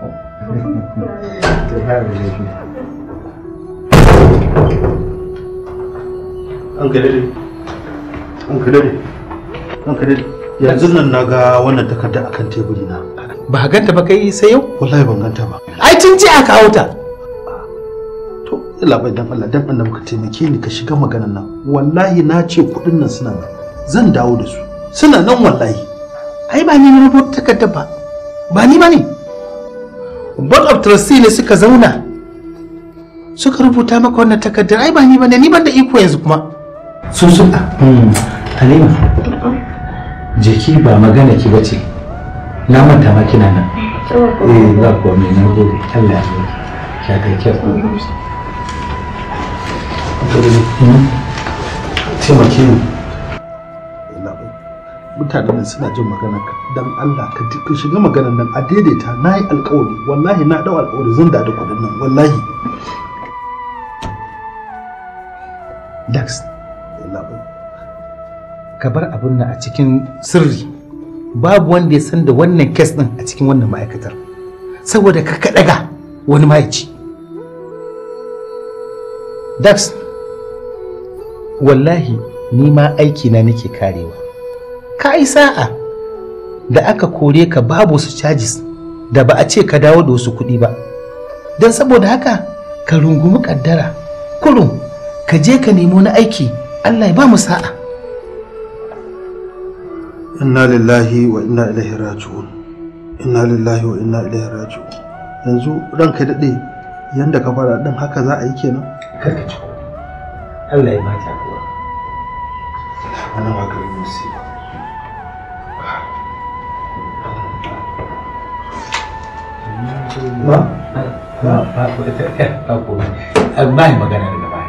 An ka dade. An ka dade. An ka dade. Yanzu nan na ga wannan takarda akan teburi na. Ba ganta ba kai sai yau? Wallahi ban ganta ba. Ai tun ji aka kawo ta. Labai dan Allah dan Allah ka taimake ni ka shiga maganar nan. Wallahi na ce kudin nan suna nan. Zan dawo da su. Suna nan wallahi. Ai ba ni na rubuta takardar ba. Ba ni ba ne. Board of Trustee ne suka zauna. Suka rubuta maka wannan takardar. Ai ba ni ba ne, ni ban da iko yanzu kuma. Sun sun da. Halima. Jeki ba magana ki bace. Na manta ma kina nan. Eh za ku mai nan gode. Allah ya kai kyau. Taimake ni. Mutanen nan suna jin maganar ka dan Allah ka shiga maganar nan a daidaita. Na yi alkawari wallahi na dau alkawari zan da kudin nan wallahi. Dax, ka bar abin nan a cikin sirri. Babu wanda ya san da wannan kes din a cikin wannan ma'aikatar. Saboda ka kaɗaga wani ma'aici. Dax, wallahi ni ma aiki na nake karewa. Ka yi sa'a da aka kore ka babu su charges da ba a ce ka dawo da wasu kuɗi ba. Don saboda haka ka rungumi kaddara kurum ka je ka nemo na aiki. Allah ya ba mu sa'a. Inna lillahi wa inna ilaihi raji'un. Inna lillahi wa inna ilaihi raji'un. Yanzu ranka daɗe yanda ka fara ɗin haka za a yi kenan? Karka ci. Allah ya mata kuwa. Wannan maganin musiba. ba ba ba ba ko ba magana daga baya.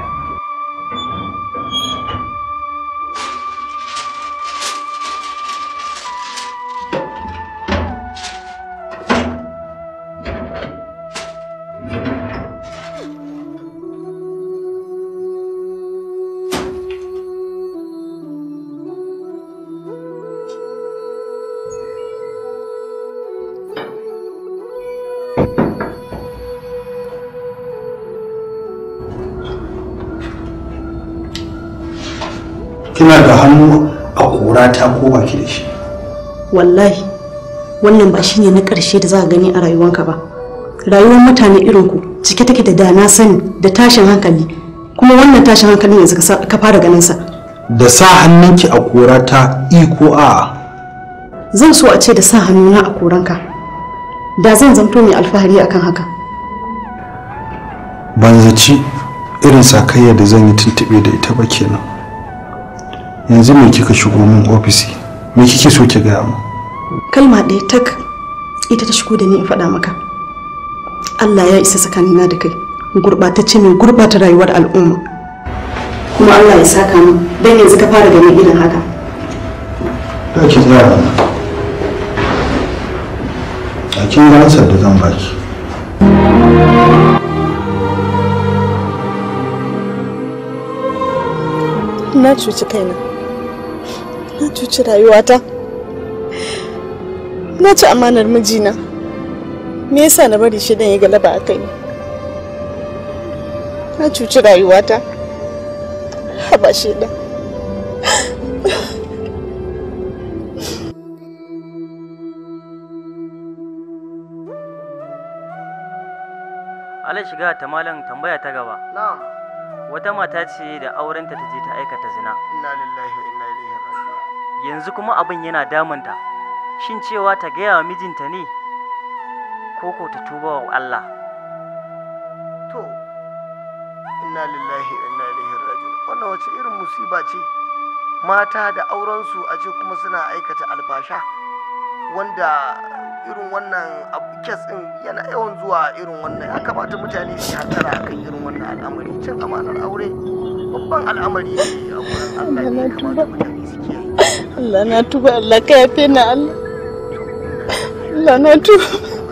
kina da hannu a kora ta ko baki da shi? Wallahi wannan ba shine na ƙarshe da za ka gani a rayuwanka ba. Rayuwar mutane irin ku cike take da dana sani da tashin hankali, kuma wannan tashin hankalin yanzu ka fara ganin sa. Da sa hannunki a kora ta iko a? Zan so a ce da sa hannuna a koranka, da zan zamto mai alfahari akan haka. Ban zaci irin sakayya da zan yi tuntube da ita ba kenan. Yanzu me kika shigo min ofisi? Me kike so ki gaya mu? Kalma ɗaya tak ita ta shigo da ni in faɗa maka. Allah ya isa tsakanina da kai, gurɓatacce mai gurɓata rayuwar al'umma. Kuma Allah ya saka mu dan yanzu ka fara ganin irin haka. Da ki tsaya nan. A kin ga ansar da zan baki. Na cuci kaina. Na cuci rayuwata. Na ci amanar mijina. Me yasa na bari shi dan ya galaba a kai? Na cuci rayuwata. Haba shi da. Allah shiga ta malam tambaya ta gaba. Na'am. Wata mata ce da aurenta ta je ta aikata zina. Inna lillahi wa inna ilaihi raji'un. Yanzu kuma abin yana damunta. Shin cewa ta gaya wa mijinta ne ko ko ta tuba wa Allah? To, inna lillahi wa inna ilaihi raji'un. Wannan wace irin musiba ce? Mata da aurensu a ce kuma suna aikata alfasha, wanda irin wannan kes din yana yawan zuwa irin wannan. Ya kamata mutane su hatara akan irin wannan al'amari. Cin amanar aure babban al'amari ne a wurin Allah, ne kamata mutane su kiyaye. Allah na tuba, Allah ka yafe na Allah. Allah na tuba.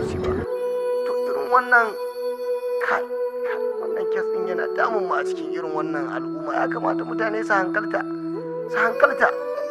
To irin wannan kai wannan kes din yana damun mu a cikin irin wannan al'umma. Ya kamata mutane su hankalta su hankalta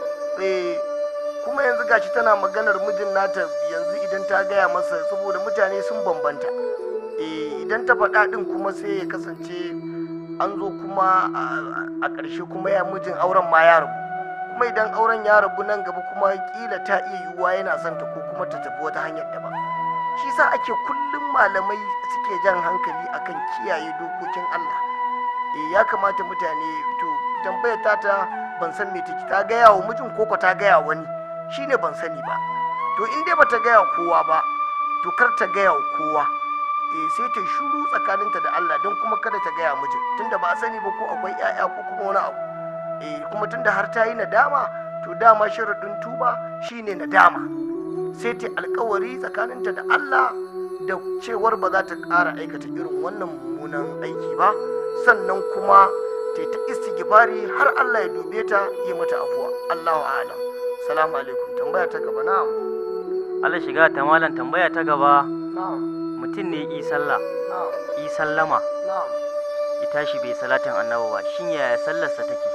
eh kuma yanzu gashi tana maganar mijin nata yanzu idan ta gaya masa, saboda mutane sun bambanta. Eh idan ta faɗa din kuma sai ya kasance an zo kuma a ƙarshe kuma ya mijin auren ma ya rabu. Kuma idan auren ya rabu nan gaba kuma kila ta iya yiwuwa yana son ta ko kuma ta tafi wata hanyar daban. Shi sa ake kullum malamai suke jan hankali akan kiyaye dokokin Allah. Eh ya kamata mutane, to tambayar ta ta ban san me take, ta gaya wa mijin koko ta gaya wani, shine ban sani ba. To in dai bata gaya kowa ba, to kar ta gaya wa kowa. Eh sai ta shuru tsakaninta da Allah, don kuma kada ta gaya mijin, tunda ba a sani ba ko akwai 'ya'ya ko kuma wani abu. Eh kuma tunda har ta yi nadama, to dama sharadin tuba shine nadama. Sai ta alkawari tsakaninta da Allah da cewar ba za ta ƙara aikata irin wannan mummunan aiki ba, sannan kuma ta ta istighfari har Allah ya dube ta yi mata afuwa. Allahu a'lam. Salamu alaikum. Tambaya ta gaba. Na'am. Allah shiga ta malam tambaya ta gaba. Na'am. Mutum ne yi sallah. Na'am. Yi sallama. Na'am. Ya tashi bai salatin annabi ba. Shin yaya sallarsa take?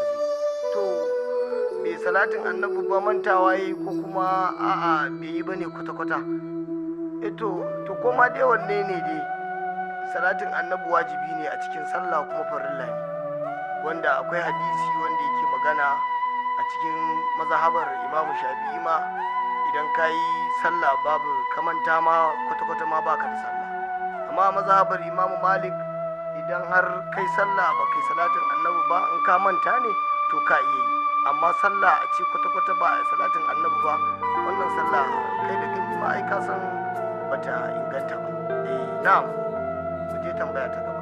To bai salatin annabi ba, mantawa yi ko kuma a'a bai yi bane kwata-kwata? Eh to to koma dai wanne ne dai? Salatin annabi wajibi ne a cikin sallah kuma farilla ne, wanda akwai hadisi wanda yake magana a cikin mazhabar Imamu Shafi'i ma idan ka yi sallah babu kamanta ma kwata-kwata ma baka da sallah. Amma mazhabar Imamu Malik idan har kai sallah ba kai salatin annabi ba, in ka manta ne to ka iya yi. Amma sallah a ce kwata-kwata ba a salatin annabi ba, wannan sallah kai da gani ma ai ka san bata inganta ba. Eh na'am. Mu je tambaya ta gaba.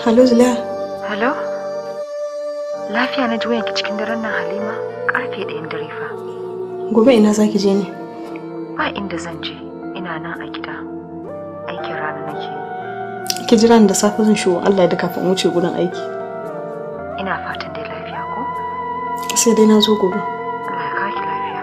Halo Zulaiha. Halo? Lafiya na ji wayanki cikin daren nan Halima? Karfe ɗayan dare fa. Gobe ina zaki je ne? Ba inda zan je. Ina nan a gida. Aikin rana nake. Ki jira ni da safe zan shigo Allah da kafin wuce gurin aiki. Ina fatan dai lafiya ko? Sai dai na zo gobe. Allah ya kawo ki lafiya.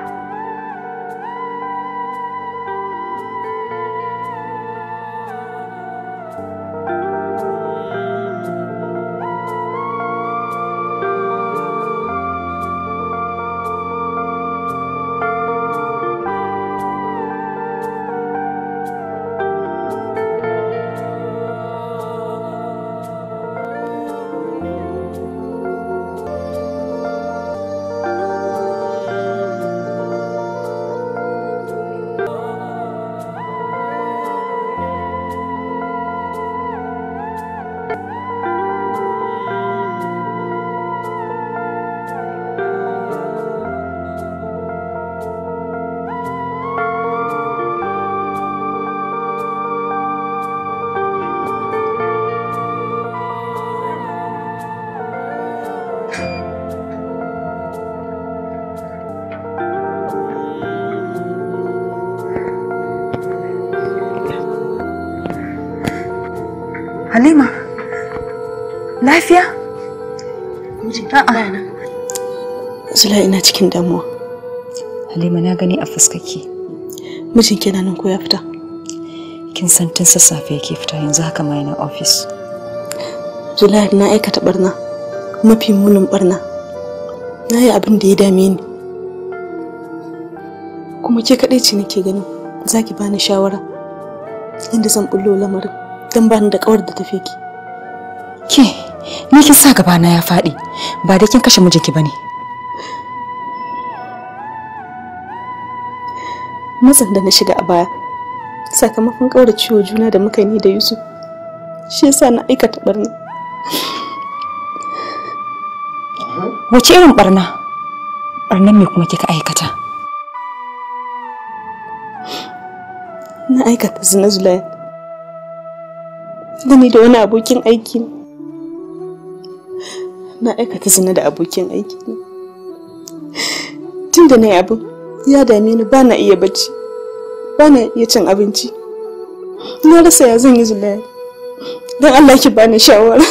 Halima, lafiya? A'a. Zulaiha ina cikin damuwa. Halima na gani a fuskaki. Mijin kenan nan ko ya fita? Kin san tun sassafe yake fita yanzu haka ma yana office. Zulaiha na aikata barna, mafi munin barna. Na yi abin da ya dame ni. Kuma ke kaɗai ce nake ganin zaki bani shawara inda zan bullo lamarin. Dan bani da kawar da tafi ki. Ke, ni kin sa gaba na ya faɗi. Ba da kin kashe mijinki bane. Matsin da na shiga a baya sakamakon kaura ciwo juna da muka ni da Yusuf. Shi yasa na aikata barna. Wace irin barna? Barnan me kuma kika aikata? Na aikata zina Zulaiha. Gani da wani abokin aiki na aikata zina da abokin aiki tun da na yi abin ya dame ni ba na iya bacci ba na iya cin abinci na rasa ya zan yi Zulaiha don Allah ki bani shawara.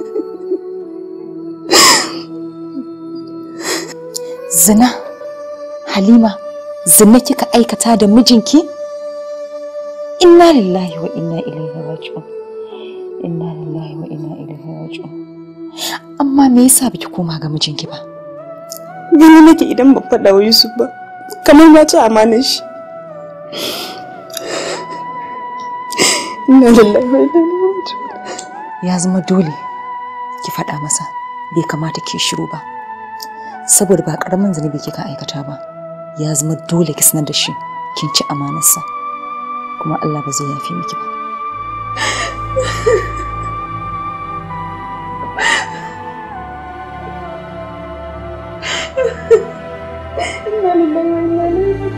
Zina? Halima, zina kika aikata da mijinki? Inna lillahi wa inna ilaihi raji'un. Inna lillahi wa inna ilaihi raji'un. Amma me yasa biki koma ga mijinki ba? Gani nake idan ban faɗa wa Yusuf ba, kamar na ci amanar shi. Inna lillahi wa inna ilaihi raji'un. Ya zama dole ki faɗa masa, bai kamata ki shiru ba. Saboda ba karamin zunubi kika aikata ba. Ya zama dole ki sanar da shi kin ci amanarsa. Kuma Allah ba zai yafe miki ba. Inna lillahi wa inna ilaihi.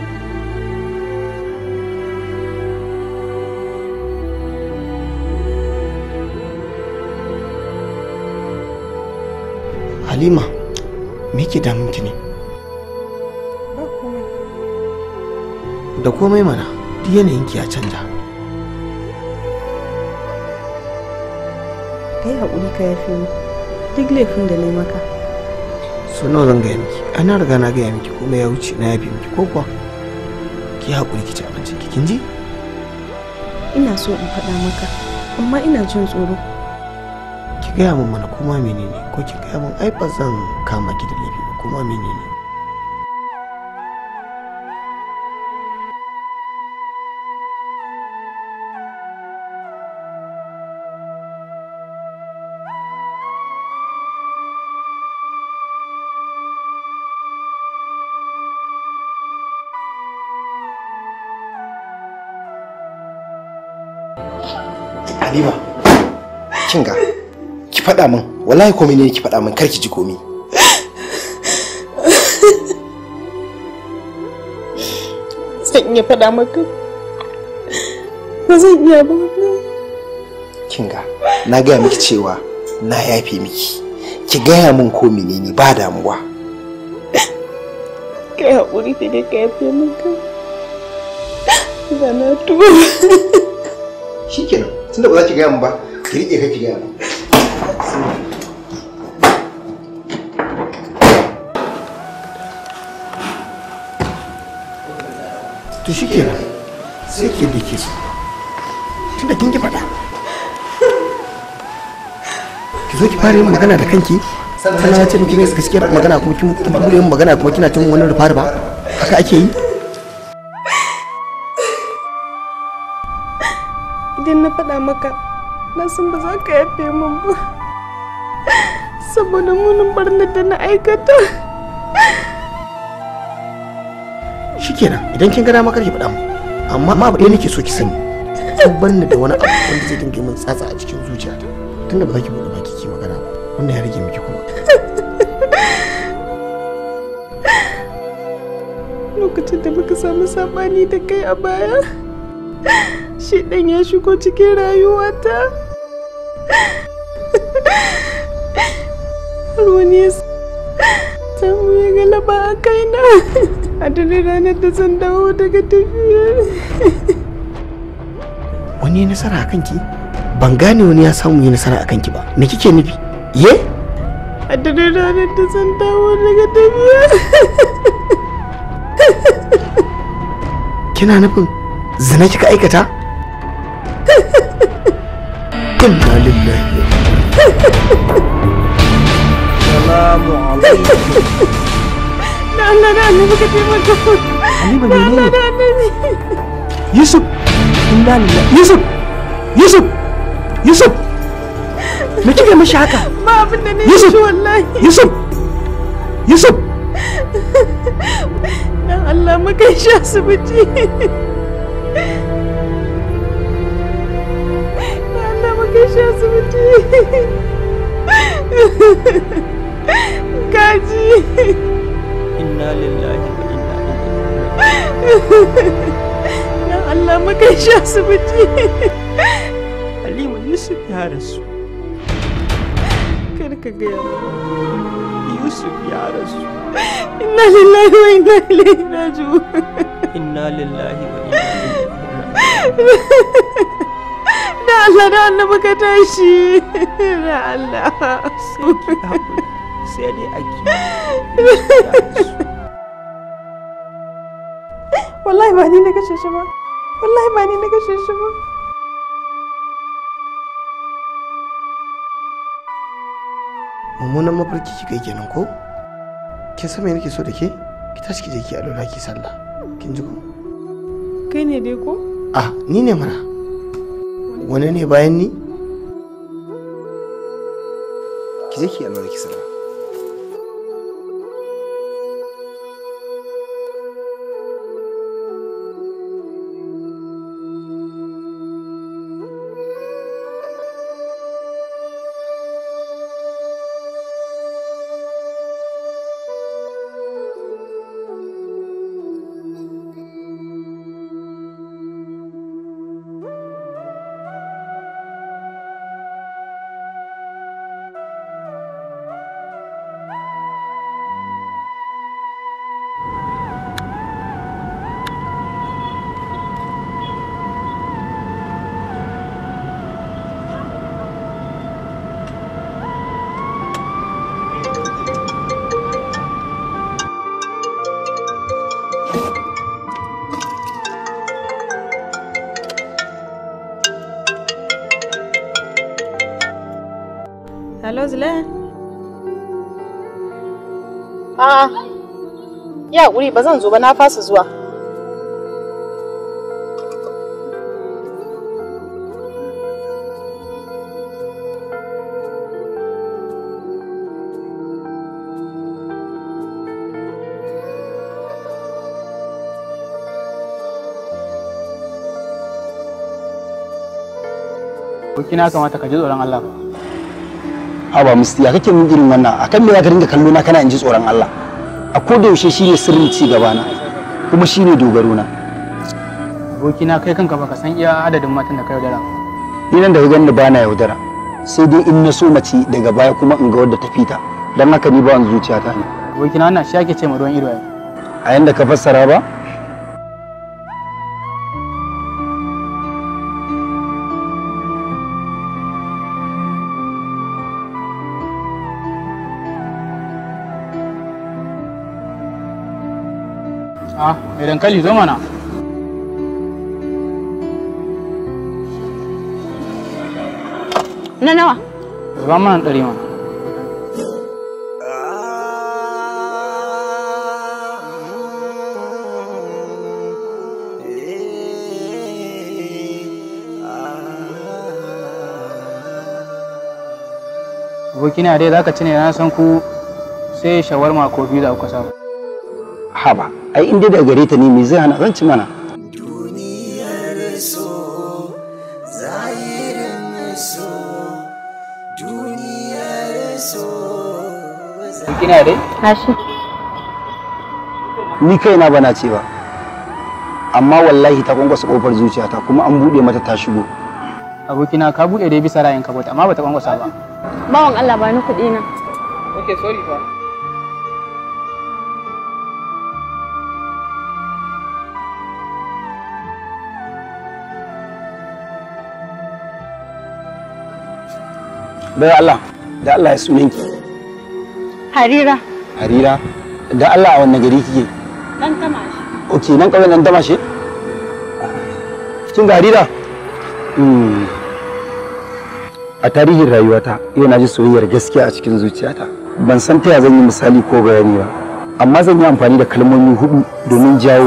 Halima, me yake damun ki ne? Ba komai. Da komai mana, duk yanayin ki ya canja. Kai haƙuri ka yafe ni. Duk laifin da na yi maka. So nawa zan gaya miki? Ana riga na gaya miki kuma ya wuce na yafe miki ko kuwa? Ki haƙuri ki ci abincin ki kin ji? Ina so in faɗa maka, amma ina jin tsoro. Ki gaya min mana kuma menene ko ki gaya min ai ba zan kama ki da laifi ba kuma menene? Halima, kinga ki faɗa min wallahi komai ne ki faɗa min kar ki ji komai. Zan iya faɗa maka ba zan iya ba. Kinga na gaya miki cewa na yafe miki. Ki gaya min ko menene ba damuwa. Kai haƙuri sai dai ka yafe min ka. Ba na tuba. Shikenan, tunda ba za ki gaya min ba, ki riƙe kai ki gaya min. To shikenan, sai ki da ke so. Tunda kin ki faɗa. Ki zo ki fara yin magana da kanki. Sannan ya ce miki ne gaskiyar magana kuma kin bude yin magana kuma kina tun wani rufa rufa. Haka ake yi? Idan na faɗa maka, na san ba za ka yafe min ba. Saboda munin barnar da na aikata. Shikenan, idan kin ga dama kar ki faɗa mu. Amma ma ba ɗaya nake so ki sani. Kin bar ni da wani abu wanda zai dinga min tsatsa a cikin zuciyata. Tunda ba za ki buɗe baki ki magana ba. Wannan ya rage miki kuma. Lokacin da muka samu sabani da kai a baya, shi ɗan ya shigo cikin rayuwata. Har wani ya samu ya galaba a kaina a dare ranar da zan dawo daga tafiya. Wani ya nasara a kanki? Ban gane wani ya samu ya nasara a kanki ba. Me kike nufi? Ye? A dare ranar da zan dawo daga tafiya. Kina nufin zina kika aikata? Inna lillahi. Salamu alaikum. Na Allah na Allah muka taimaka. Halima menene? Na Allah. Yusuf. Inna lillahi. Yusuf. Yusuf. Yusuf. Me kike mishi haka? Ba abin da ne shi wallahi. Yusuf. Yusuf. Dan Allah mu kai shi asibiti. Dan Allah mu kai shi asibiti. Gaji. Inna lillahi wa inna ilaihi. Dan Allah mu kai shi asibiti. Halima Yusuf ya rasu. Kar ka gaya mu. Yusuf ya rasu. Inna lillahi wa inna ilaihi raji'un. Inna lillahi wa inna ilaihi raji'un. Da Allah da annabi ka tashi. Da Allah. Sai dai aki. Wallahi ba ni na kashe shi ba. Wallahi ba ni na kashe shi ba. Mummunan mafarki kika yi kenan ko? Kin san me nake so da ke? Ki tashi ki je ki alwala ki sallah. Kin ji ko? Kai ne dai ko? Ah, ni ne mana. Wani ne bayan ni? Ki je ki alwala ki sallah. Hello Zule. A'a. Ya guri ba zan zo ba, na fasa zuwa. Kina kamata ka ji tsoron Allah ba. Haba musti ya kake min irin wannan akan me zaka dinga kallo na kana in ji tsoron Allah a koda yaushe shine sirrin ci gaba na kuma shine dogaro na abokina kai kanka baka san iya adadin matan da kai yaudara ni nan da ka ganni bana yaudara sai dai in na so mace daga baya kuma in ga wadda ta fita don haka ni ba wani zuciyata ne. abokina wannan shi ake ce ma ruwan ido ai. A yanda ka fassara ba? Ah, mai dankali zo mana. Na nawa? Zuba mana ɗari mana. Abokina dai zaka ci ne na san ku sai shawarma ko biyu da kuka saba. Haba, ai inda da gare ta ne me zai hana zan ci mana. Kina dai? Tashi. Ni kaina bana ce ba. Amma wallahi ta kwankwasa kofar zuciyata kuma an bude mata ta shigo. Abokina ka bude dai bisa ra'ayin ka bata amma bata kwankwasa ba. Bawan Allah ba ni kuɗi na. Okay, sorry fa. Bai Allah, da Allah ya sunanki. Harira. Harira, da Allah a wannan gari kike? Dan Tamashi. Okay, nan kawai nan Tamashi? Kin ga Harira? Hmm. A tarihin rayuwata, yau na ji soyayyar gaskiya a cikin zuciyata. Ban san ta ya zan yi misali ko bayani ba, amma zan yi amfani da kalmomi hudu domin jawo.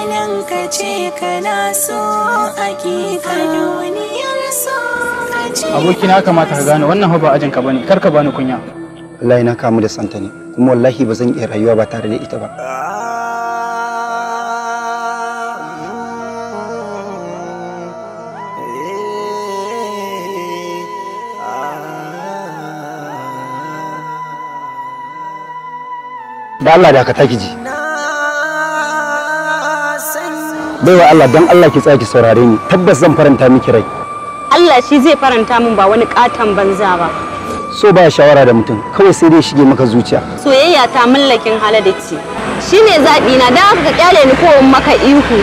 Abokina kamata ka gane wannan ba ajin ka bane, kar ka bani kunya. Wallahi na kamu da santa ne, kuma wallahi ba zan iya rayuwa ba tare da ita ba. Da Allah da ka taki ji. Baiwa Allah don Allah ki tsaya ki saurare ni, tabbas zan faranta miki rai. Allah shi zai faranta min ba wani katon banza ba. So ba shawara da mutum, kawai sai dai shige maka zuciya. Soyayya ta mallakin haladaci. Shine zaɓi na, dan haka ka kyale ni ko in maka ihu.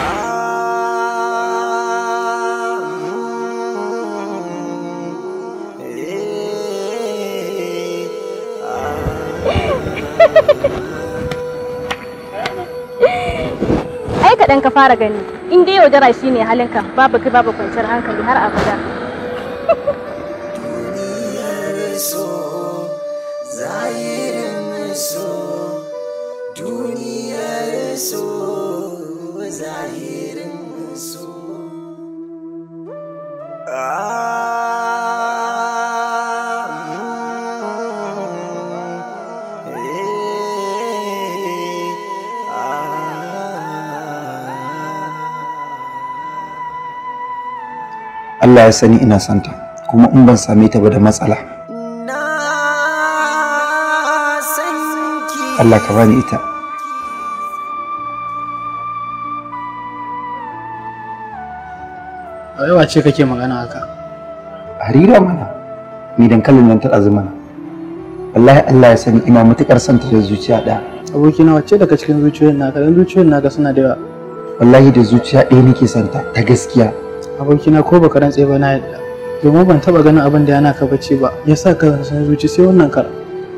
Ai kaɗan ka fara gani, in dai yaudara shine halinka, babu kai babu kwanciyar hankali har abada. Allah ya sani ina santa, kuma in ban same ta ba da matsala. Allah ka bani ita. Yawa ce kake magana haka? Harira mana, ni dankalin nan ta azumana. Wallahi Allah ya sani ina matukar santa da zuciya ɗaya. Abokina wacce daga cikin zuciyoyin naka? Dan zuciyoyin naka suna da yawa. Wallahi da zuciya ɗaya nake santa ta gaskiya. Abokina ko baka rantse ba na yadda. Domin ban taba ganin abin da yana ka bace ba. Yasa ka san zuci sai wannan kar.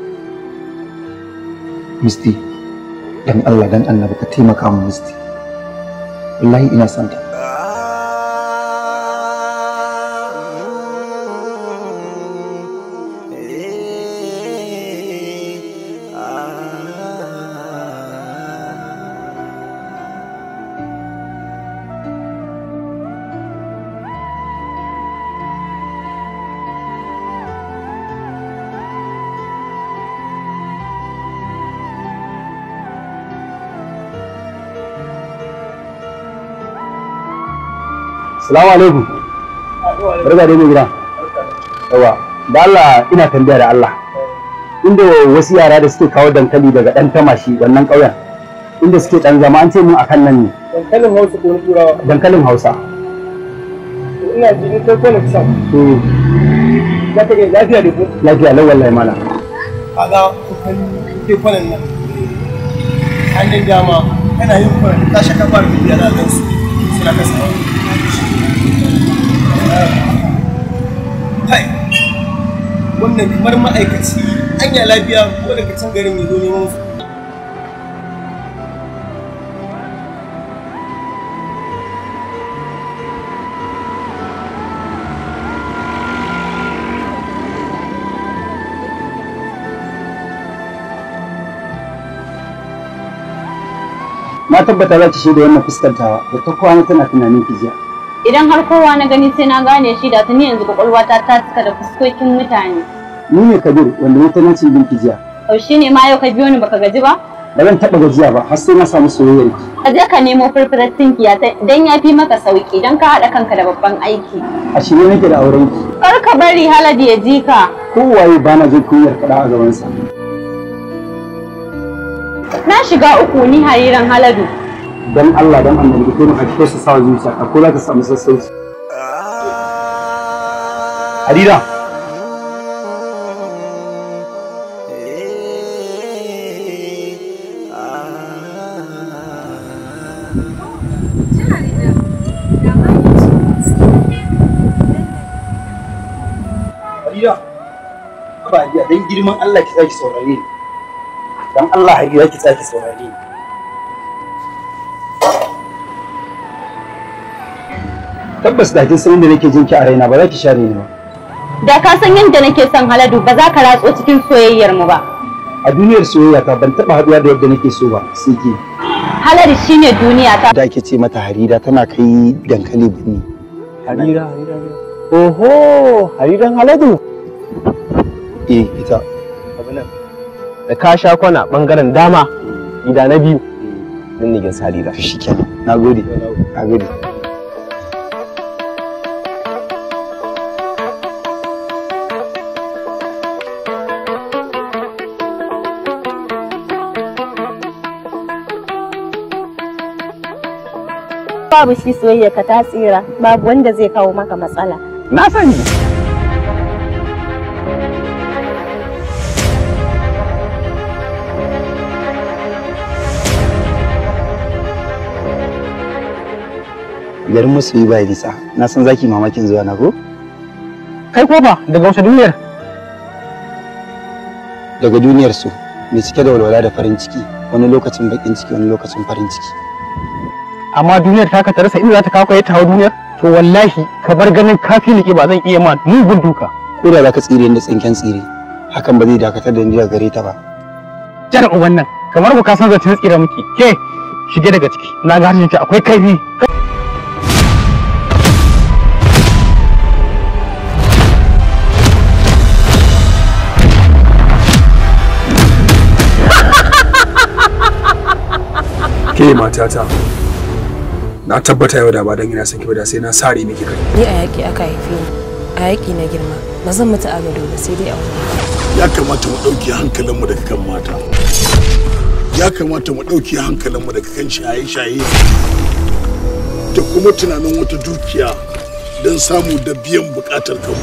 Misti, dan Allah dan Allah baka taimaka mu Misti. Wallahi ina santa. Assalamu alaikum. Barka dai mai gida. Yawa, da Allah ina tambaya da Allah. Inda wasu yara da suke kawo dankali daga dan Tamashi wannan ƙauyen. Inda suke dan zama an ce mun akan nan ne. Dankalin Hausa ko na Turawa? Dankalin Hausa. Ina ji ni kai ko na kusa. Eh. Ka take lafiya da ku? Lafiya lau wallahi mana. Kaga kukan ke kwanan nan. Hannun dama kana yin kwanan ka shaka fara bibiya da gansu suna kasa. Hai. Wannan kamar ma'aikaci anya lafiya ko daga can garin ya zo neman su. Na tabbata za ki shaida wannan fuskantawa da ta kwana tana tunanin ki jiya. Idan har kowa na gani sai na gane shi da tuni yanzu kwakwalwata ta cika da fuskokin mutane. Ni ne Kabir wanda ya tana cin binki jiya. Au shi ne ma yau ka biyo ni baka gaji ba? Ba zan taɓa gajiya ba har sai na samu soyayyar ki. Ka je ka nemo furfurar tinkiya dan ya fi maka sauki dan ka haɗa kanka da babban aiki. A shirye nake da auren ki. Kar ka bari Haladi ya ji ka. Kowaye ba na jin kunyar faɗa a gabansa. Na shiga uku ni hariran Haladu. Dan Allah dan annabi ko ka kike su sawa zuciya ka ko za ka samu sassauci. Harira. Harira. Ba ya dan girman Allah ki tsaki saurare ni. Dan Allah Harira ki tsaki saurare ni. Tabbas da kin san inda nake jin ki a raina ba za ki share ni ba. Da ka san yadda nake son Haladu ba za ka ratso cikin soyayyar mu ba. A duniyar soyayya ta ban taba haduwa da yadda nake so ba sai ke. Haladu shine duniya ta. Da ake ce mata Harira tana kai dankali bini. Harira Harira. Oho, Hariran Haladu. Eh, ita. Abunan. Da ka sha kwana bangaren dama gida na biyu. Nan ne gin Harira. Shikenan. Nagode. Nagode. Babu shi soyayya ka ta tsira, babu wanda zai kawo maka matsala. Na sani. Garin masoyi ba bisa, na san zaki mamakin zuwa na ko? Kai ko ba daga wata duniyar? Daga duniyar su, mai cike da walwala da farin ciki, wani lokacin bakin ciki, wani lokacin farin ciki. Amma duniyar ta ka ta rasa inda za ta kawo ka ta hawa duniyar? To wallahi ka bar ganin kafi liƙe ba zan iya ma mugun duka. Ko da za ka tsire da tsinken tsire, hakan ba zai dakatar da ni daga gare ta ba. Jar uban nan, kamar ku ka san zancen tsira miki. Ke shige daga ciki, na ga harshen ki akwai kaifi. Ke matata, na tabbata yau da ba dan ina son ki ba da sai na sare miki kai. Ni a yaƙi aka haife ni, a yaƙi na girma, ba zan mutu a gado ba sai dai a wani. Ya kamata mu ɗauki hankalinmu daga kan mata. Ya kamata mu ɗauki hankalinmu daga kan shaye-shaye da kuma tunanin wata dukiya don samu da biyan buƙatar kanmu.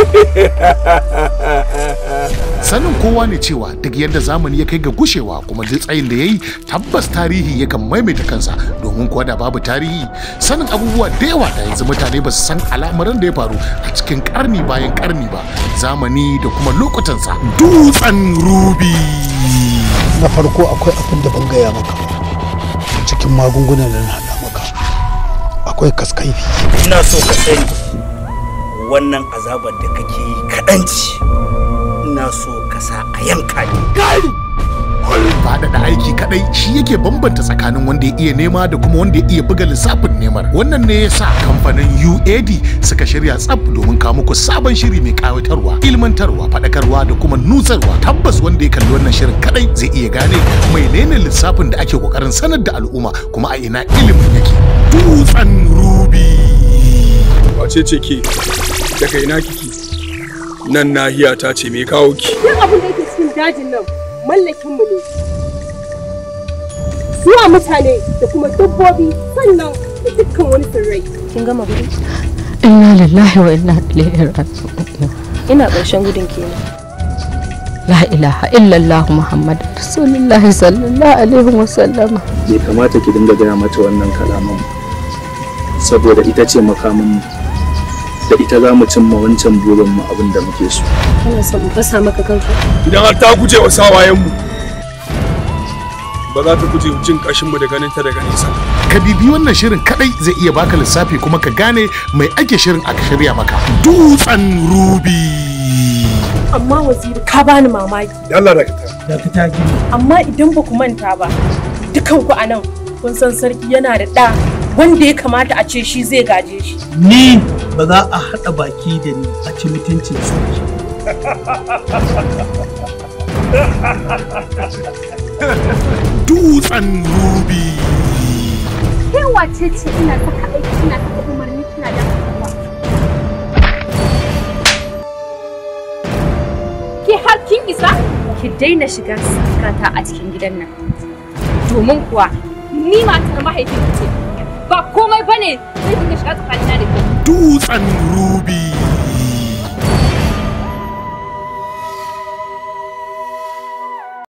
Sanin kowa ne cewa duk yadda zamani ya kai ga gushewa kuma duk tsayin da ya yi tabbas tarihi yakan maimaita kansa domin kuwa da babu tarihi sanin abubuwa da yawa da yanzu mutane ba su san al'amarin da ya faru a cikin karni bayan karni ba zamani da kuma lokutansa. Dutsen rubi Na farko akwai abin da ban gaya maka cikin magungunan da na haɗa maka akwai kaskaifi. Ina so ka sani wannan azabar da kake yi kaɗanci. Ina so ka sa a yanka ni. Gari! Faɗaɗa aiki kaɗai shi yake bambanta tsakanin wanda ya iya nema da kuma wanda ya iya buga lissafin nemar. Wannan ne ya sa kamfanin U A D suka shirya tsaf domin kawo muku sabon shiri mai ƙawatarwa, ilmantarwa, faɗakarwa da kuma nutsarwa. Tabbas wanda ya kalli wannan shirin kaɗai zai iya gane menene lissafin da ake ƙoƙarin sanar da al'umma kuma a ina ilimin yake. Dutsen rubi. Wace ce ke? Daga ina kiki? Nan nahiya ta ce me kawo ki? Duk abin da yake cikin dajin nan mallakinmu ne. Zuwa mutane da kuma dabbobi sannan da dukkan wani tsirrai. Kin gama gudu? Inna lillahi wa inna ilaihi raji'un. ina ƙarshen gudun kenan. La ilaha illallah Muhammad Rasulullahi sallallahu alaihi wasallama. Bai kamata ki dinga gaya mata wannan kalaman saboda ita ce makamin mu. Da ita za mu cimma wancan burin mu abin da muke so. Kana son mu fasa maka kanka? Idan har ta guje wa sawayen mu ba za ta guje cin kashin mu da ganin ta daga nesa. Ka bibi wannan shirin kadai zai iya baka lissafi kuma ka gane mai ake shirin aka shirya maka. Dutsen Rubi. Amma waziri ka bani mamaki. Allah dakata. Dakata ki. Amma idan ba ku manta ba, dukan ku anan kun san sarki yana da ɗa wanda ya kamata a ce shi zai gaje shi. Ni ba za a haɗa baki da ni a ci mutuncin sarki. Dutsen Rubi. Ke wace ce ina saka aiki ina saka umarni kina da kuma. Ke har kin isa? Ki daina shiga sakata a cikin gidan nan. Domin kuwa ni matar mahaifinki ce. Ba komai bane zai dinga shiga tsakanina da ke. Dutsen Rubi.